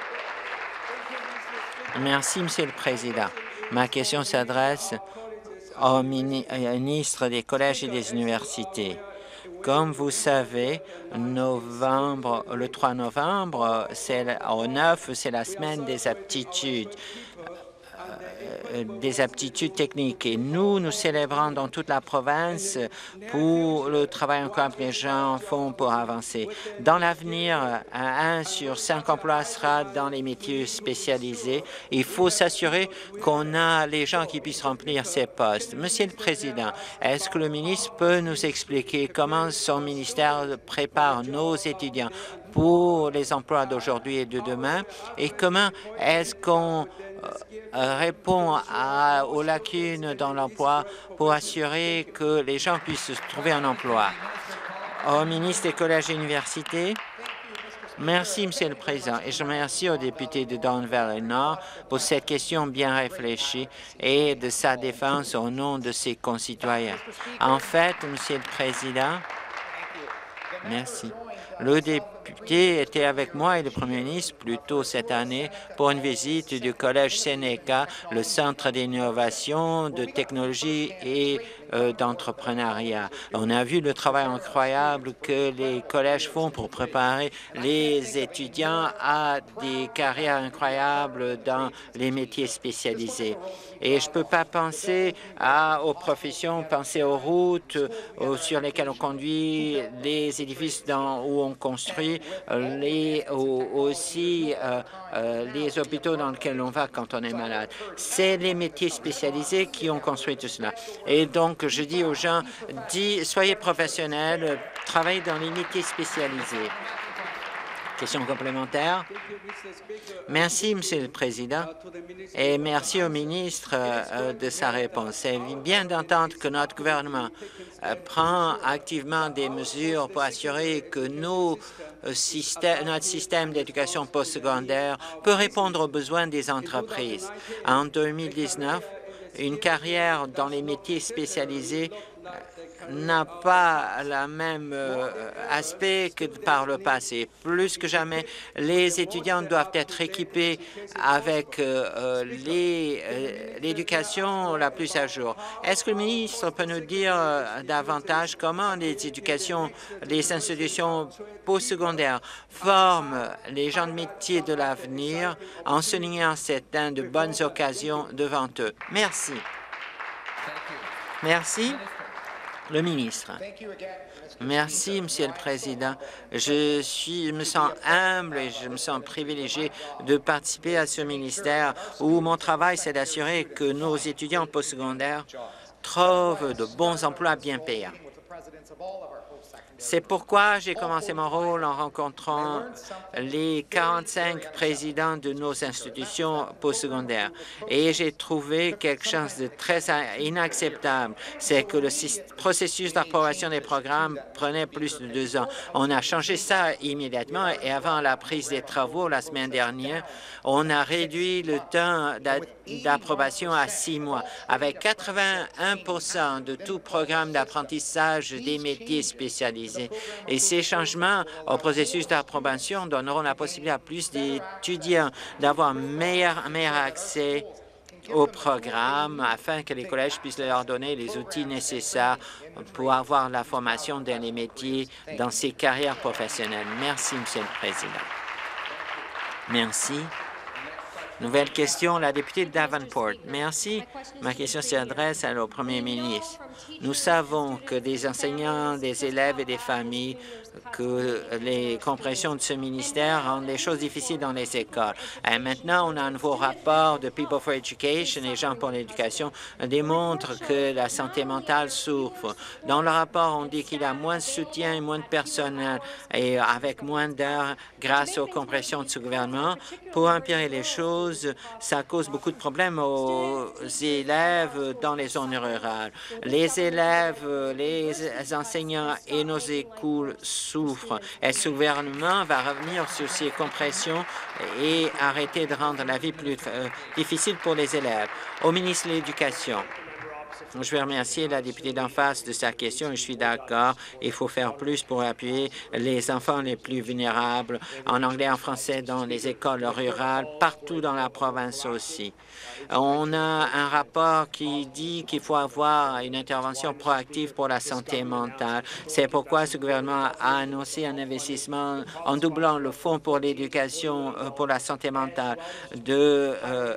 Merci, Monsieur le Président. Ma question s'adresse au ministre des collèges et des universités. Comme vous savez, novembre, le trois novembre, c'est au neuf, c'est la semaine des aptitudes. des aptitudes techniques. Et nous, nous célébrons dans toute la province pour le travail incroyable que les gens font pour avancer. Dans l'avenir, un sur cinq emplois sera dans les métiers spécialisés. Il faut s'assurer qu'on a les gens qui puissent remplir ces postes. Monsieur le Président, est-ce que le ministre peut nous expliquer comment son ministère prépare nos étudiants pour les emplois d'aujourd'hui et de demain et comment est-ce qu'on euh, répond à, aux lacunes dans l'emploi pour assurer que les gens puissent trouver un emploi. Au ministre des collèges et universités, merci, Monsieur le Président, et je remercie au député de Don Valley Nord pour cette question bien réfléchie et de sa défense au nom de ses concitoyens. En fait, Monsieur le Président, merci. Le député était avec moi et le Premier ministre plus tôt cette année pour une visite du Collège Seneca, le centre d'innovation, de technologie et euh, d'entrepreneuriat. On a vu le travail incroyable que les collèges font pour préparer les étudiants à des carrières incroyables dans les métiers spécialisés. Et je ne peux pas penser à, aux professions, penser aux routes euh, sur lesquelles on conduit, les édifices dans, où on construit, euh, les, ou, aussi euh, euh, les hôpitaux dans lesquels on va quand on est malade. C'est les métiers spécialisés qui ont construit tout cela. Et donc, je dis aux gens, dis, soyez professionnels, travaillez dans les métiers spécialisés. Question complémentaire. Merci, Monsieur le Président, et merci au ministre euh, de sa réponse. C'est bien d'entendre que notre gouvernement euh, prend activement des mesures pour assurer que nos, euh, système, notre système d'éducation postsecondaire peut répondre aux besoins des entreprises. En deux mille dix-neuf, une carrière dans les métiers spécialisés n'a pas le même euh, aspect que par le passé. Plus que jamais, les étudiants doivent être équipés avec euh, l'éducation euh, la plus à jour. Est-ce que le ministre peut nous dire euh, davantage comment les éducations, les institutions postsecondaires forment les gens de métier de l'avenir en soulignant certaines de bonnes occasions devant eux? Merci. Merci. Le ministre. Merci, Monsieur le Président. Je suis, je me sens humble et je me sens privilégié de participer à ce ministère où mon travail, c'est d'assurer que nos étudiants postsecondaires trouvent de bons emplois bien payants. C'est pourquoi j'ai commencé mon rôle en rencontrant les quarante-cinq présidents de nos institutions postsecondaires. Et j'ai trouvé quelque chose de très inacceptable. C'est que le processus d'approbation des programmes prenait plus de deux ans. On a changé ça immédiatement et avant la prise des travaux la semaine dernière, on a réduit le temps d'approbation à six mois. Avec quatre-vingt-un pour cent de tout programme d'apprentissage des métiers spécialisés. Et ces changements au processus d'approbation donneront la possibilité à plus d'étudiants d'avoir un meilleur, meilleur accès au programme afin que les collèges puissent leur donner les outils nécessaires pour avoir la formation dans les métiers, dans ces carrières professionnelles. Merci, Monsieur le Président. Merci. Nouvelle question, la députée de Davenport. Merci. Ma question s'adresse au Premier ministre. Nous savons que des enseignants, des élèves et des familles, que les compressions de ce ministère rendent les choses difficiles dans les écoles. Et maintenant, on a un nouveau rapport de People for Education, les gens pour l'éducation, démontre que la santé mentale souffre. Dans le rapport, on dit qu'il y a moins de soutien et moins de personnel et avec moins d'heures grâce aux compressions de ce gouvernement. Pour empirer les choses, ça cause beaucoup de problèmes aux élèves dans les zones rurales. Les élèves, les enseignants et nos écoles souffrent. Et ce gouvernement va revenir sur ces compressions et arrêter de rendre la vie plus euh, difficile pour les élèves. Au ministre de l'Éducation, je veux remercier la députée d'en face de sa question et je suis d'accord. Il faut faire plus pour appuyer les enfants les plus vulnérables, en anglais, en français, dans les écoles rurales, partout dans la province aussi. On a un rapport qui dit qu'il faut avoir une intervention proactive pour la santé mentale. C'est pourquoi ce gouvernement a annoncé un investissement en doublant le fonds pour l'éducation pour la santé mentale de euh,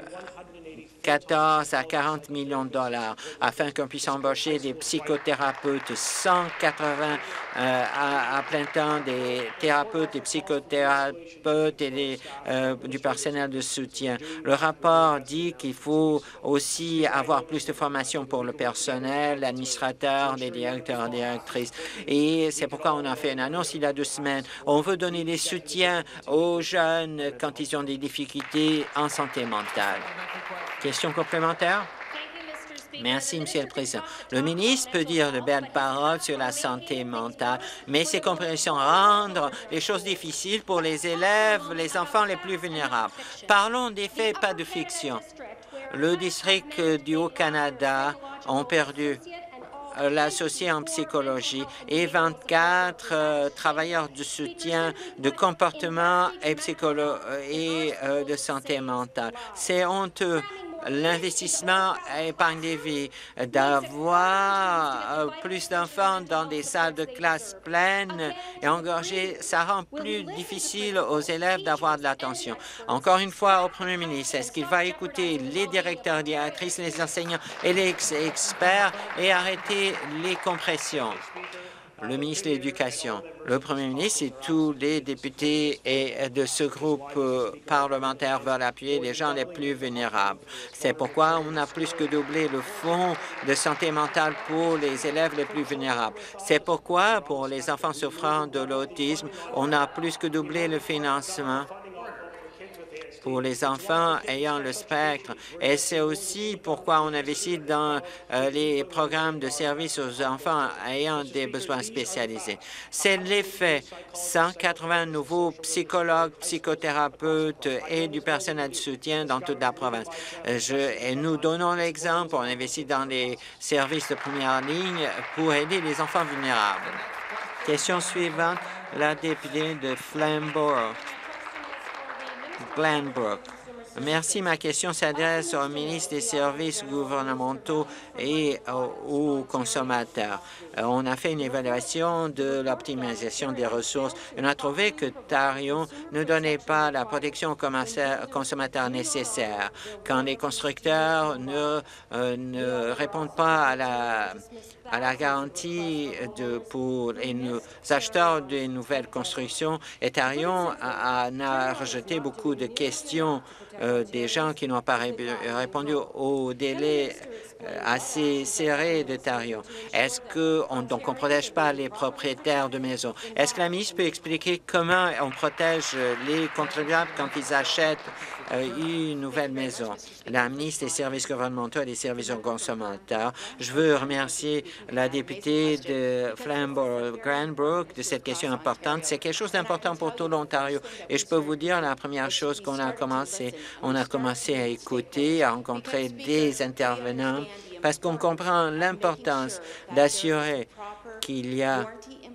quatorze à quarante millions de dollars afin qu'on puisse embaucher des psychothérapeutes, cent quatre-vingts euh, à, à plein temps, des thérapeutes, des psychothérapeutes et des, euh, du personnel de soutien. Le rapport dit qu'il faut aussi avoir plus de formation pour le personnel, l'administrateur, les directeurs, directrices. Et c'est pourquoi on a fait une annonce il y a deux semaines. On veut donner des soutiens aux jeunes quand ils ont des difficultés en santé mentale. Question complémentaire? Merci, Monsieur le Président. Le ministre peut dire de belles paroles sur la santé mentale, mais ces compréhensions rendent les choses difficiles pour les élèves, les enfants les plus vulnérables. Parlons des faits, pas de fiction. Le district du Haut-Canada ont perdu l'associé en psychologie et vingt-quatre euh, travailleurs de soutien de comportement et, psycholo et euh, de santé mentale. C'est honteux. L'investissement épargne des vies, d'avoir euh, plus d'enfants dans des salles de classe pleines et engorgées, ça rend plus difficile aux élèves d'avoir de l'attention. Encore une fois, au Premier ministre, est-ce qu'il va écouter les directeurs, directrices, les enseignants et les ex experts et arrêter les compressions? Le ministre de l'Éducation, le Premier ministre et tous les députés et de ce groupe parlementaire veulent appuyer les gens les plus vulnérables. C'est pourquoi on a plus que doublé le fonds de santé mentale pour les élèves les plus vulnérables. C'est pourquoi, pour les enfants souffrant de l'autisme, on a plus que doublé le financement pour les enfants ayant le spectre. Et c'est aussi pourquoi on investit dans euh, les programmes de services aux enfants ayant des besoins spécialisés. C'est l'effet. cent quatre-vingts nouveaux psychologues, psychothérapeutes et du personnel de soutien dans toute la province. Je, et nous donnons l'exemple. On investit dans les services de première ligne pour aider les enfants vulnérables. Question suivante, la députée de Flamborough. Glenbrook. Merci. Ma question s'adresse au ministre des Services gouvernementaux et aux consommateurs. On a fait une évaluation de l'optimisation des ressources et on a trouvé que Tarion ne donnait pas la protection aux consommateurs nécessaire. Quand les constructeurs ne, euh, ne répondent pas à la, à la garantie de, pour les acheteurs de nouvelles constructions, et Tarion a, a rejeté beaucoup de questions Euh, des gens qui n'ont pas ré répondu au délai euh, assez serré de Tarion. Est-ce qu'on donc on protège pas les propriétaires de maisons? Est-ce que la ministre peut expliquer comment on protège les contribuables quand ils achètent euh, une nouvelle maison? La ministre des Services gouvernementaux et des services aux consommateurs, je veux remercier la députée de Flamborough-Granbrook de cette question importante. C'est quelque chose d'important pour tout l'Ontario. Et je peux vous dire, la première chose qu'on a commencé, on a commencé à écouter, à rencontrer des intervenants, parce qu'on comprend l'importance d'assurer qu'il y a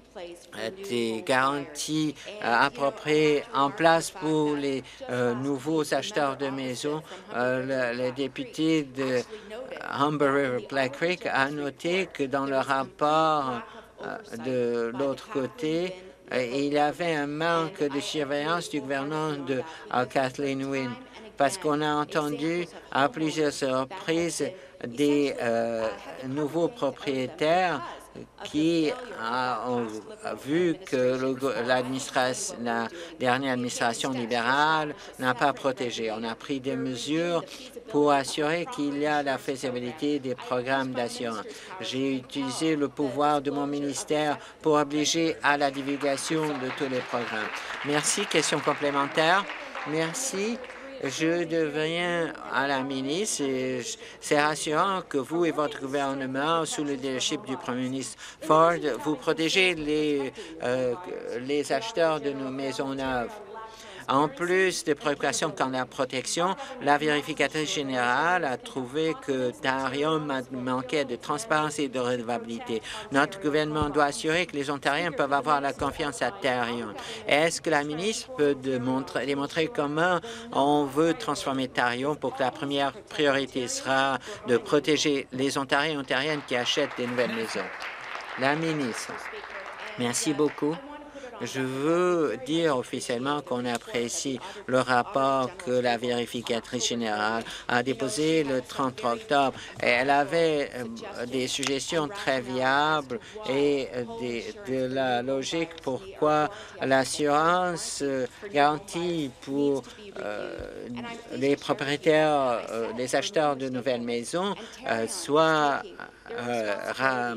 des garanties euh, appropriées en place pour les euh, nouveaux acheteurs de maisons. Euh, le, le député de Humber River Black Creek a noté que dans le rapport euh, de l'autre côté, euh, il y avait un manque de surveillance du gouvernement de euh, Kathleen Wynne, parce qu'on a entendu à plusieurs reprises des euh, nouveaux propriétaires qui a, ont vu que le, la dernière administration libérale n'a pas protégé. On a pris des mesures pour assurer qu'il y a la faisabilité des programmes d'assurance. J'ai utilisé le pouvoir de mon ministère pour obliger à la divulgation de tous les programmes. Merci. Question complémentaire. Merci. Je deviens à la ministre et c'est rassurant que vous et votre gouvernement, sous le leadership du Premier ministre Ford, vous protégez les, euh, les acheteurs de nos maisons neuves. En plus de préoccupations quant à la protection, la vérificatrice générale a trouvé que Tarion manquait de transparence et de redevabilité. Notre gouvernement doit assurer que les Ontariens peuvent avoir la confiance à Tarion. Est-ce que la ministre peut démontrer, démontrer comment on veut transformer Tarion pour que la première priorité sera de protéger les Ontariens et Ontariennes qui achètent des nouvelles maisons? La ministre. Merci beaucoup. Je veux dire officiellement qu'on apprécie le rapport que la vérificatrice générale a déposé le trente octobre. Elle avait des suggestions très viables et des, de la logique pourquoi l'assurance garantie pour euh, les propriétaires, euh, les acheteurs de nouvelles maisons euh, soit euh,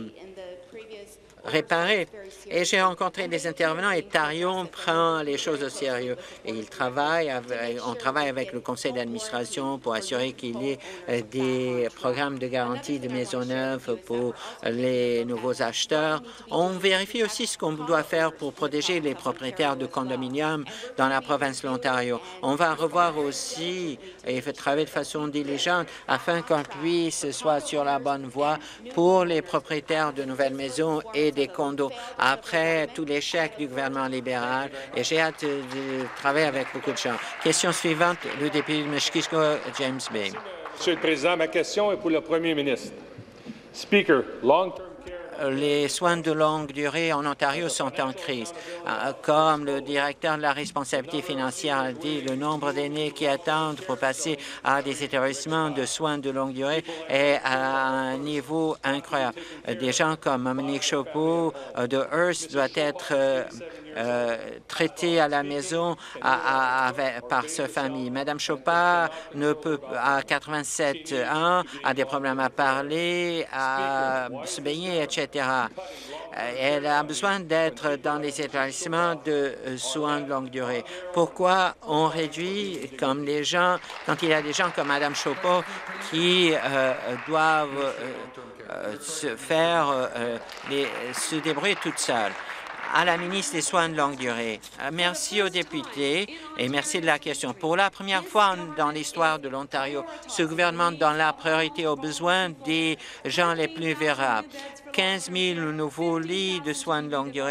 réparé. Et j'ai rencontré des intervenants et Tarion prend les choses au sérieux. Et il travaille avec, on travaille avec le conseil d'administration pour assurer qu'il y ait des programmes de garantie de maisons neuves pour les nouveaux acheteurs. On vérifie aussi ce qu'on doit faire pour protéger les propriétaires de condominiums dans la province de l'Ontario. On va revoir aussi et travailler de façon diligente afin qu'on puisse soit sur la bonne voie pour les propriétaires de nouvelles maisons et des condos après tout l'échec du gouvernement libéral et j'ai hâte de, de travailler avec beaucoup de gens. Question suivante, le député de Meshkishko, James Bay. Monsieur le Président, ma question est pour le Premier ministre. Speaker, long-term les soins de longue durée en Ontario sont en crise. Comme le directeur de la responsabilité financière a dit, le nombre d'aînés qui attendent pour passer à des établissements de soins de longue durée est à un niveau incroyable. Des gens comme Monique Chopeau de Hearst doivent être euh, euh, traités à la maison à, à, avec, par sa famille. Madame Chopard ne peut, à quatre-vingt-sept ans, a des problèmes à parler, à se baigner, et cetera. Elle a besoin d'être dans des établissements de soins de longue durée. Pourquoi on réduit comme les gens, quand il y a des gens comme Madame Chopard qui euh, doivent euh, se faire, euh, les, se débrouiller toutes seules? À la ministre des Soins de longue durée. Merci aux députés et merci de la question. Pour la première fois dans l'histoire de l'Ontario, ce gouvernement donne la priorité aux besoins des gens les plus vulnérables. quinze mille nouveaux lits de soins de longue durée,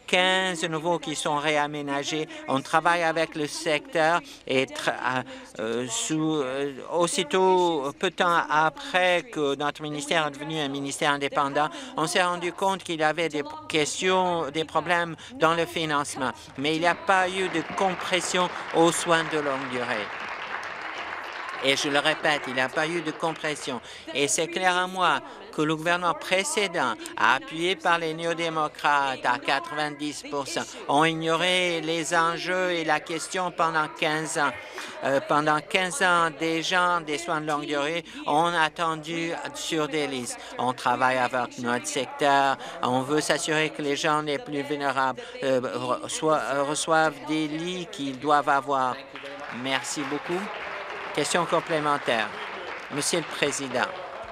quinze nouveaux qui sont réaménagés. On travaille avec le secteur et euh, sous, euh, aussitôt, peu de temps après que notre ministère est devenu un ministère indépendant, on s'est rendu compte qu'il y avait des questions, des problèmes dans le financement. Mais il n'y a pas eu de compression aux soins de longue durée. Et je le répète, il n'y a pas eu de compression. Et c'est clair à moi que le gouvernement précédent, appuyé par les néo-démocrates à quatre-vingt-dix pour cent, ont ignoré les enjeux et la question pendant quinze ans. Euh, pendant quinze ans, des gens des soins de longue durée ont attendu sur des listes. On travaille avec notre secteur. On veut s'assurer que les gens les plus vulnérables euh, reçoivent, reçoivent des lits qu'ils doivent avoir. Merci beaucoup. Question complémentaire. Monsieur le Président,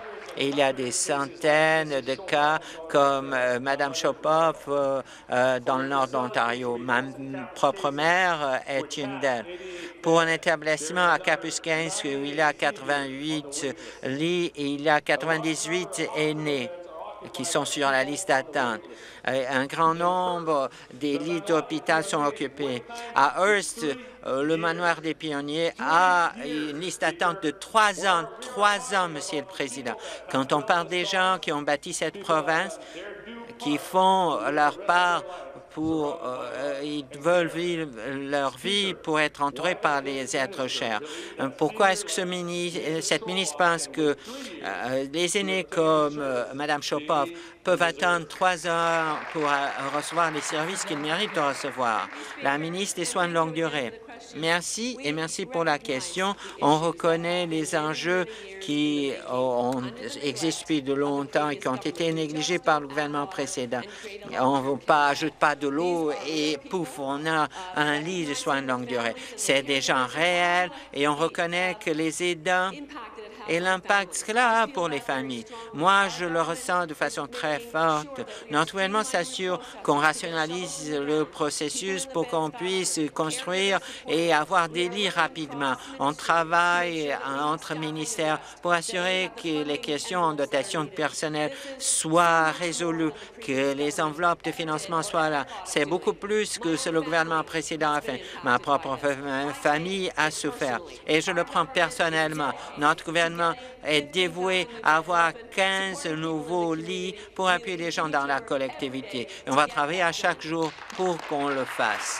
il y a des centaines de cas comme euh, Mme Chopoff euh, euh, dans le nord de l'Ontario. Ma propre mère euh, est une d'elles. Pour un établissement à Kapuskasing où il y a quatre-vingt-huit lits et il y a quatre-vingt-dix-huit aînés qui sont sur la liste d'attente. Un grand nombre des lits d'hôpital sont occupés. À Hearst, le manoir des pionniers a une liste d'attente de trois ans. Trois ans, Monsieur le Président. Quand on parle des gens qui ont bâti cette province, qui font leur part pour, euh, ils veulent vivre leur vie pour être entourés par les êtres chers. Pourquoi est-ce que ce ministre, cette ministre pense que euh, les aînés comme euh, Mme Chopoff peuvent attendre trois heures pour euh, recevoir les services qu'ils méritent de recevoir? La ministre des Soins de longue durée. Merci et merci pour la question. On reconnaît les enjeux qui ont, existent depuis de longtemps et qui ont été négligés par le gouvernement précédent. On ne ajoute pas de l'eau et pouf, on a un lit de soins de longue durée. C'est des gens réels et on reconnaît que les aidants et l'impact que cela a pour les familles. Moi, je le ressens de façon très forte. Notre gouvernement s'assure qu'on rationalise le processus pour qu'on puisse construire et avoir des lits rapidement. On travaille entre ministères pour assurer que les questions en dotation de personnel soient résolues, que les enveloppes de financement soient là. C'est beaucoup plus que ce que le gouvernement précédent a fait. Ma propre famille a souffert et je le prends personnellement. Notre gouvernement est dévoué à avoir quinze nouveaux lits pour appuyer les gens dans la collectivité. Et on va travailler à chaque jour pour qu'on le fasse.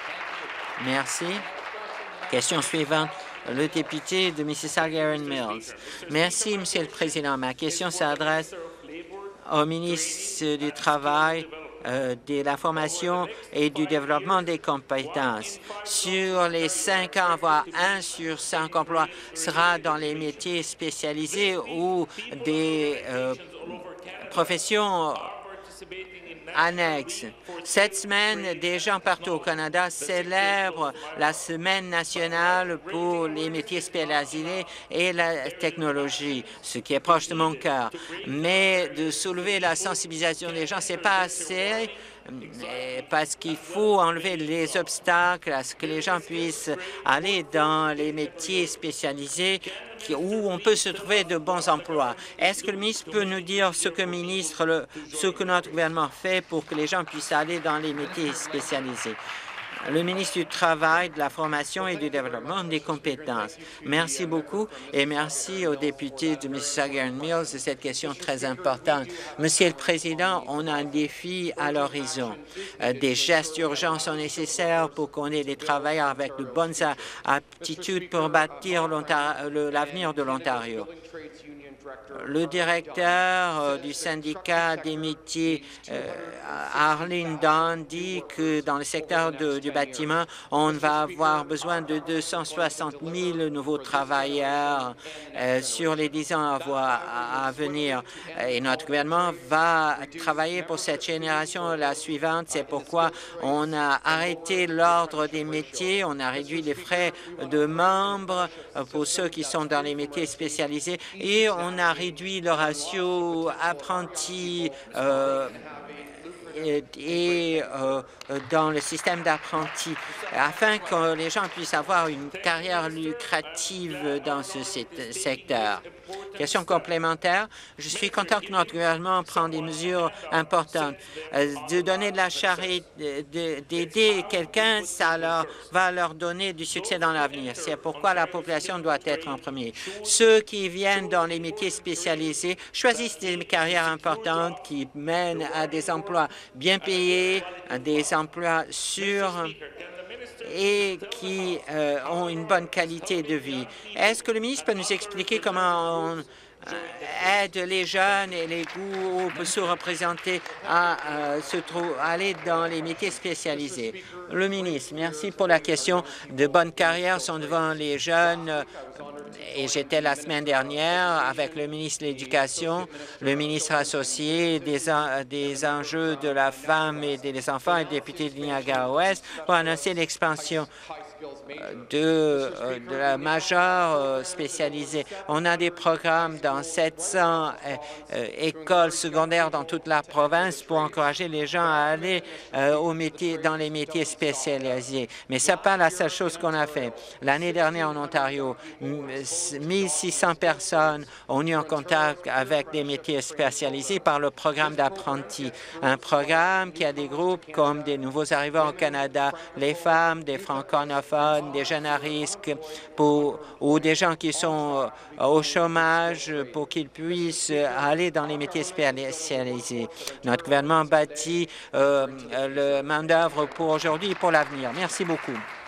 Merci. Question suivante. Le député de Mississauga Mills. Merci, Monsieur le Président. Ma question s'adresse au ministre du Travail, Euh, de la formation et du développement des compétences. Sur les cinq ans, avoir un sur cinq emplois sera dans les métiers spécialisés ou des euh, professions annexes. Cette semaine, des gens partout au Canada célèbrent la Semaine nationale pour les métiers spécialisés et la technologie, ce qui est proche de mon cœur. Mais de soulever la sensibilisation des gens, c'est pas assez parce qu'il faut enlever les obstacles à ce que les gens puissent aller dans les métiers spécialisés où on peut se trouver de bons emplois. Est-ce que le ministre peut nous dire ce que, ministre, le, ce que notre gouvernement fait pour que les gens puissent aller dans les métiers spécialisés? Le ministre du Travail, de la Formation et du Développement des compétences. Merci beaucoup et merci aux députés de Mississauga Mills de cette question très importante. Monsieur le Président, on a un défi à l'horizon. Euh, des gestes urgents sont nécessaires pour qu'on ait des travailleurs avec de bonnes aptitudes pour bâtir l'avenir de l'Ontario. Le directeur euh, du syndicat des métiers, euh, Arlene Dunn, dit que dans le secteur de, du bâtiment, on va avoir besoin de deux cent soixante mille nouveaux travailleurs euh, sur les dix ans à, à, à venir. Et notre gouvernement va travailler pour cette génération la suivante. C'est pourquoi on a arrêté l'ordre des métiers, on a réduit les frais de membres pour ceux qui sont dans les métiers spécialisés et on a réduit le ratio apprentis euh, et, et euh, dans le système d'apprentis afin que les gens puissent avoir une carrière lucrative dans ce secteur. Question complémentaire. Je suis content que notre gouvernement prenne des mesures importantes. Euh, de donner de la charité, d'aider quelqu'un, ça leur, va leur donner du succès dans l'avenir. C'est pourquoi la population doit être en premier. Ceux qui viennent dans les métiers spécialisés choisissent des carrières importantes qui mènent à des emplois bien payés, à des emplois sûrs et qui euh, ont une bonne qualité de vie. Est-ce que le ministre peut nous expliquer comment on euh, aide les jeunes et les groupes sous-représentés à euh, se trouver, aller dans les métiers spécialisés? Le ministre, merci pour la question. De bonnes carrières sont devant les jeunes. Et j'étais la semaine dernière avec le ministre de l'Éducation, le ministre associé des, en, des enjeux de la femme et des enfants et député de Niagara-Ouest pour annoncer l'expansion de, de la majeure spécialisée. On a des programmes dans sept cents euh, écoles secondaires dans toute la province pour encourager les gens à aller euh, au métier, dans les métiers spécialisés. Mais ce n'est pas la seule chose qu'on a fait. L'année dernière en Ontario, mille six cents personnes ont eu en contact avec des métiers spécialisés par le programme d'apprentis, un programme qui a des groupes comme des nouveaux arrivants au Canada, les femmes, des francophones, des jeunes à risque pour, ou des gens qui sont au chômage pour qu'ils puissent aller dans les métiers spécialisés. Notre gouvernement bâtit euh, le main-d'œuvre pour aujourd'hui et pour l'avenir. Merci beaucoup.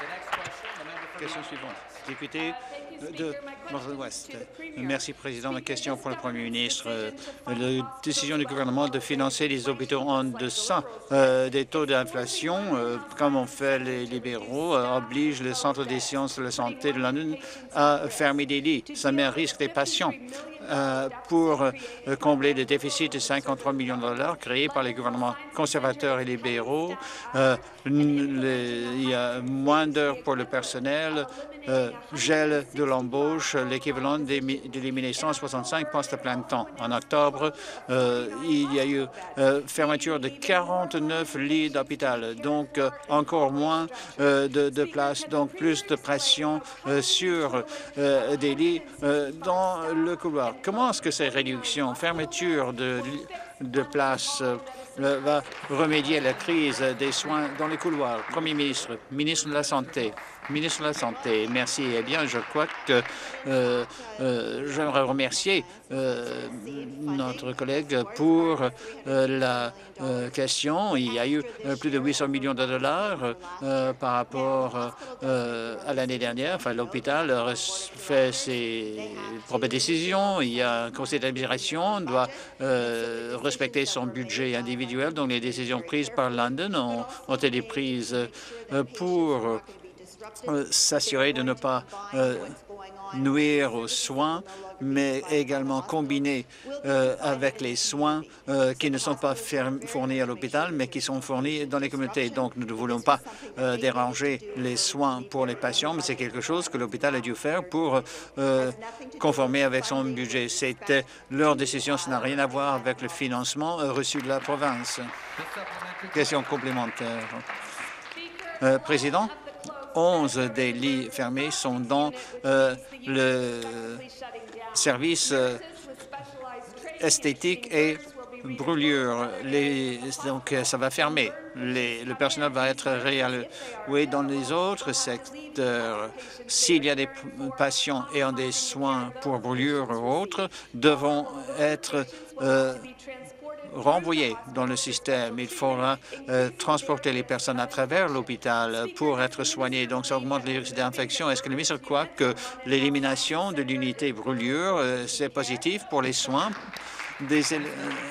Question suivante. Député de Northwest. Merci, Président. Ma question pour le Premier ministre. La décision du gouvernement de financer les hôpitaux en deçà euh, des taux d'inflation, euh, comme ont fait les libéraux, euh, oblige le Centre des sciences de la santé de London à fermer des lits. Ça met à risque des patients. Euh, pour euh, combler le déficit de cinquante-trois millions de dollars créé par les gouvernements conservateurs et libéraux. Euh, les, il y a moins d'heures pour le personnel, euh, gel de l'embauche, l'équivalent d'éliminer cent soixante-cinq postes à plein temps. En octobre, euh, il y a eu euh, fermeture de quarante-neuf lits d'hôpital, donc euh, encore moins euh, de, de places, donc plus de pression euh, sur euh, des lits euh, dans le couloir. Comment est-ce que ces réductions, fermeture de, de places euh, va remédier à la crise des soins dans les couloirs? Premier ministre, ministre de la Santé. Ministre de la Santé, merci. Eh bien, je crois que euh, euh, j'aimerais remercier euh, notre collègue pour euh, la euh, question. Il y a eu euh, plus de huit cents millions de dollars euh, par rapport euh, à l'année dernière. Enfin, l'hôpital fait ses propres décisions. Il y a un conseil d'administration doit euh, respecter son budget individuel. Donc, les décisions prises par London ont, ont été prises euh, pour Euh, s'assurer de ne pas euh, nuire aux soins, mais également combiner euh, avec les soins euh, qui ne sont pas fournis à l'hôpital, mais qui sont fournis dans les communautés. Donc, nous ne voulons pas euh, déranger les soins pour les patients, mais c'est quelque chose que l'hôpital a dû faire pour euh, conformer avec son budget. C'était leur décision, ça n'a rien à voir avec le financement euh, reçu de la province. Question complémentaire. Euh, Président, onze des lits fermés sont dans euh, le service euh, esthétique et brûlure. Les, donc, ça va fermer. Les, le personnel va être réalloué dans les autres secteurs. S'il y a des patients ayant des soins pour brûlure ou autres, devront être euh, renvoyés dans le système. Il faudra euh, transporter les personnes à travers l'hôpital pour être soignées. Donc, ça augmente les risques d'infection. Est-ce que le ministre croit que l'élimination de l'unité brûlure, euh, c'est positif pour les soins des, euh,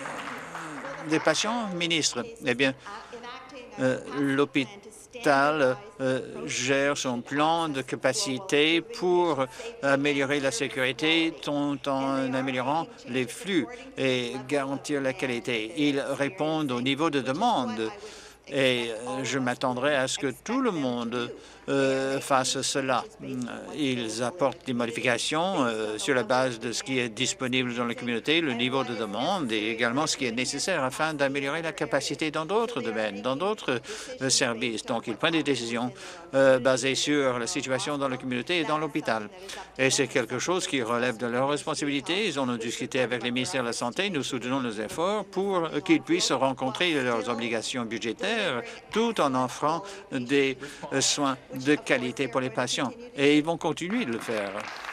des patients? Ministre, eh bien, euh, l'hôpital Euh, gère son plan de capacité pour améliorer la sécurité tout en améliorant les flux et garantir la qualité. Ils répondent au niveau de demande et je m'attendrai à ce que tout le monde euh, fassent cela. Ils apportent des modifications euh, sur la base de ce qui est disponible dans la communauté, le niveau de demande et également ce qui est nécessaire afin d'améliorer la capacité dans d'autres domaines, dans d'autres euh, services. Donc, ils prennent des décisions euh, basées sur la situation dans la communauté et dans l'hôpital. Et c'est quelque chose qui relève de leur responsabilité. Ils en ont discuté avec les ministères de la Santé. Nous soutenons nos efforts pour qu'ils puissent rencontrer leurs obligations budgétaires tout en offrant des euh, soins de qualité pour les patients. Et ils vont continuer de le faire.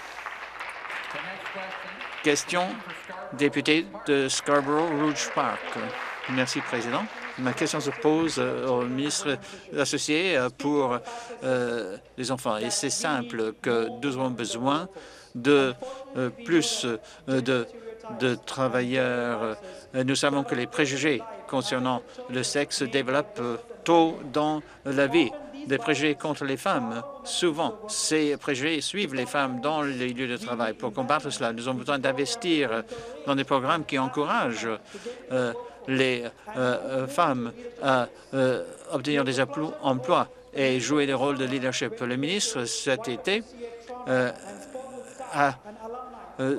Question, député de Scarborough-Rouge Park. Merci, Président. Ma question se pose euh, au ministre associé euh, pour euh, les enfants. Et c'est simple que nous avons besoin de euh, plus euh, de, de travailleurs. Euh, nous savons que les préjugés concernant le sexe se développent euh, tôt dans la vie. Des préjugés contre les femmes. Souvent, ces préjugés suivent les femmes dans les lieux de travail. Pour combattre cela, nous avons besoin d'investir dans des programmes qui encouragent euh, les euh, femmes à euh, obtenir des emplois et jouer des rôles de leadership. Le ministre, cet été, euh, a euh,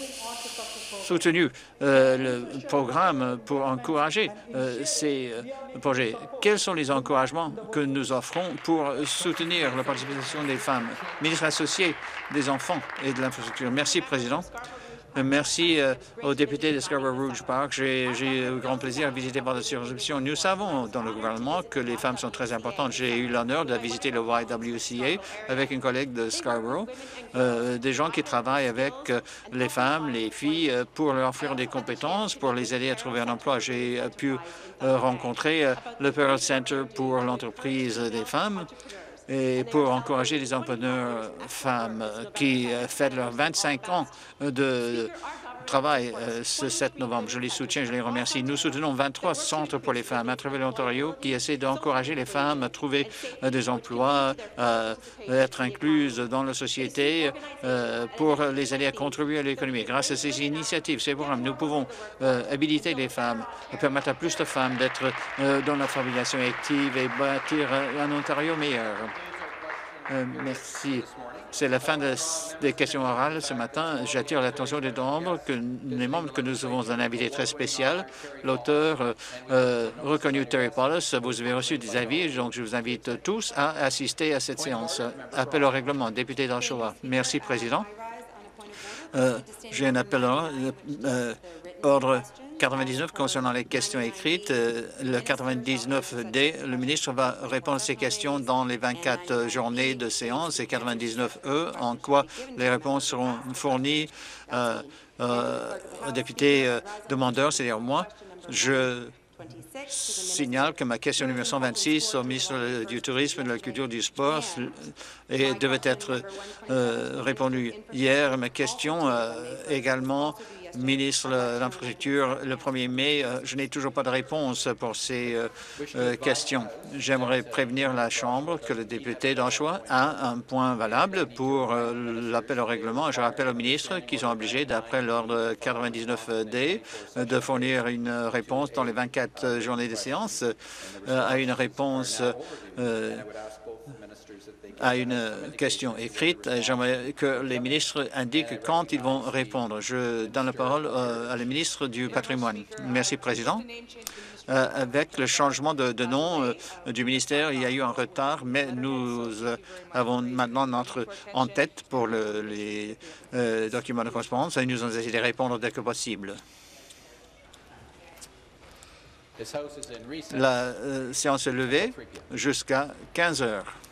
soutenu euh, le programme pour encourager euh, ces euh, projets. Quels sont les encouragements que nous offrons pour soutenir la participation des femmes? Ministre associé des enfants et de l'infrastructure. Merci, Président. Merci euh, aux députés de Scarborough-Rouge Park. J'ai eu grand plaisir à visiter votre circonscription. Nous savons dans le gouvernement que les femmes sont très importantes. J'ai eu l'honneur de visiter le Y W C A avec une collègue de Scarborough, euh, des gens qui travaillent avec euh, les femmes, les filles, euh, pour leur offrir des compétences, pour les aider à trouver un emploi. J'ai euh, pu euh, rencontrer euh, le Pearl Center pour l'entreprise des femmes et pour encourager les entrepreneurs femmes qui fêtent leurs vingt-cinq ans de travail euh, ce sept novembre. Je les soutiens, je les remercie. Nous soutenons vingt-trois centres pour les femmes à travers l'Ontario qui essaient d'encourager les femmes à trouver euh, des emplois, à être incluses dans la société euh, pour les aider à contribuer à l'économie. Grâce à ces initiatives, ces programmes, nous pouvons euh, habiliter les femmes, permettre à plus de femmes d'être euh, dans la fabrication active et bâtir un Ontario meilleur. Euh, merci. C'est la fin de, des questions orales ce matin. J'attire l'attention des membres que, les membres que nous avons un invité très spécial, l'auteur euh, euh, reconnu Terry Paulus. Vous avez reçu des avis, donc je vous invite tous à assister à cette séance. Appel au règlement, député d'Oshawa. Merci, Président. Euh, J'ai un appel à euh, ordre quatre-vingt-dix-neuf concernant les questions écrites. Euh, le quatre-vingt-dix-neuf D, le ministre va répondre à ces questions dans les vingt-quatre journées de séance et quatre-vingt-dix-neuf E, en quoi les réponses seront fournies euh, euh, aux députés euh, demandeurs, c'est-à-dire moi. Je signale que ma question numéro cent vingt-six au ministre du Tourisme, de la Culture et du Sport et devait être euh, répondue hier. Ma question euh, également, ministre de l'Infrastructure, le premier mai, euh, je n'ai toujours pas de réponse pour ces euh, euh, questions. J'aimerais prévenir la Chambre que le député d'Oshawa a un point valable pour euh, l'appel au règlement. Je rappelle aux ministres qu'ils sont obligés, d'après l'ordre quatre-vingt-dix-neuf D, euh, de fournir une réponse dans les vingt-quatre journées de séance euh, à une réponse euh, à une question écrite. J'aimerais que les ministres indiquent quand ils vont répondre. Je donne la parole à la ministre du Patrimoine. Merci, Président. Euh, avec le changement de, de nom euh, du ministère, il y a eu un retard, mais nous euh, avons maintenant notre en tête pour le, les euh, documents de correspondance et nous allons essayer de répondre dès que possible. La euh, séance est levée jusqu'à quinze heures.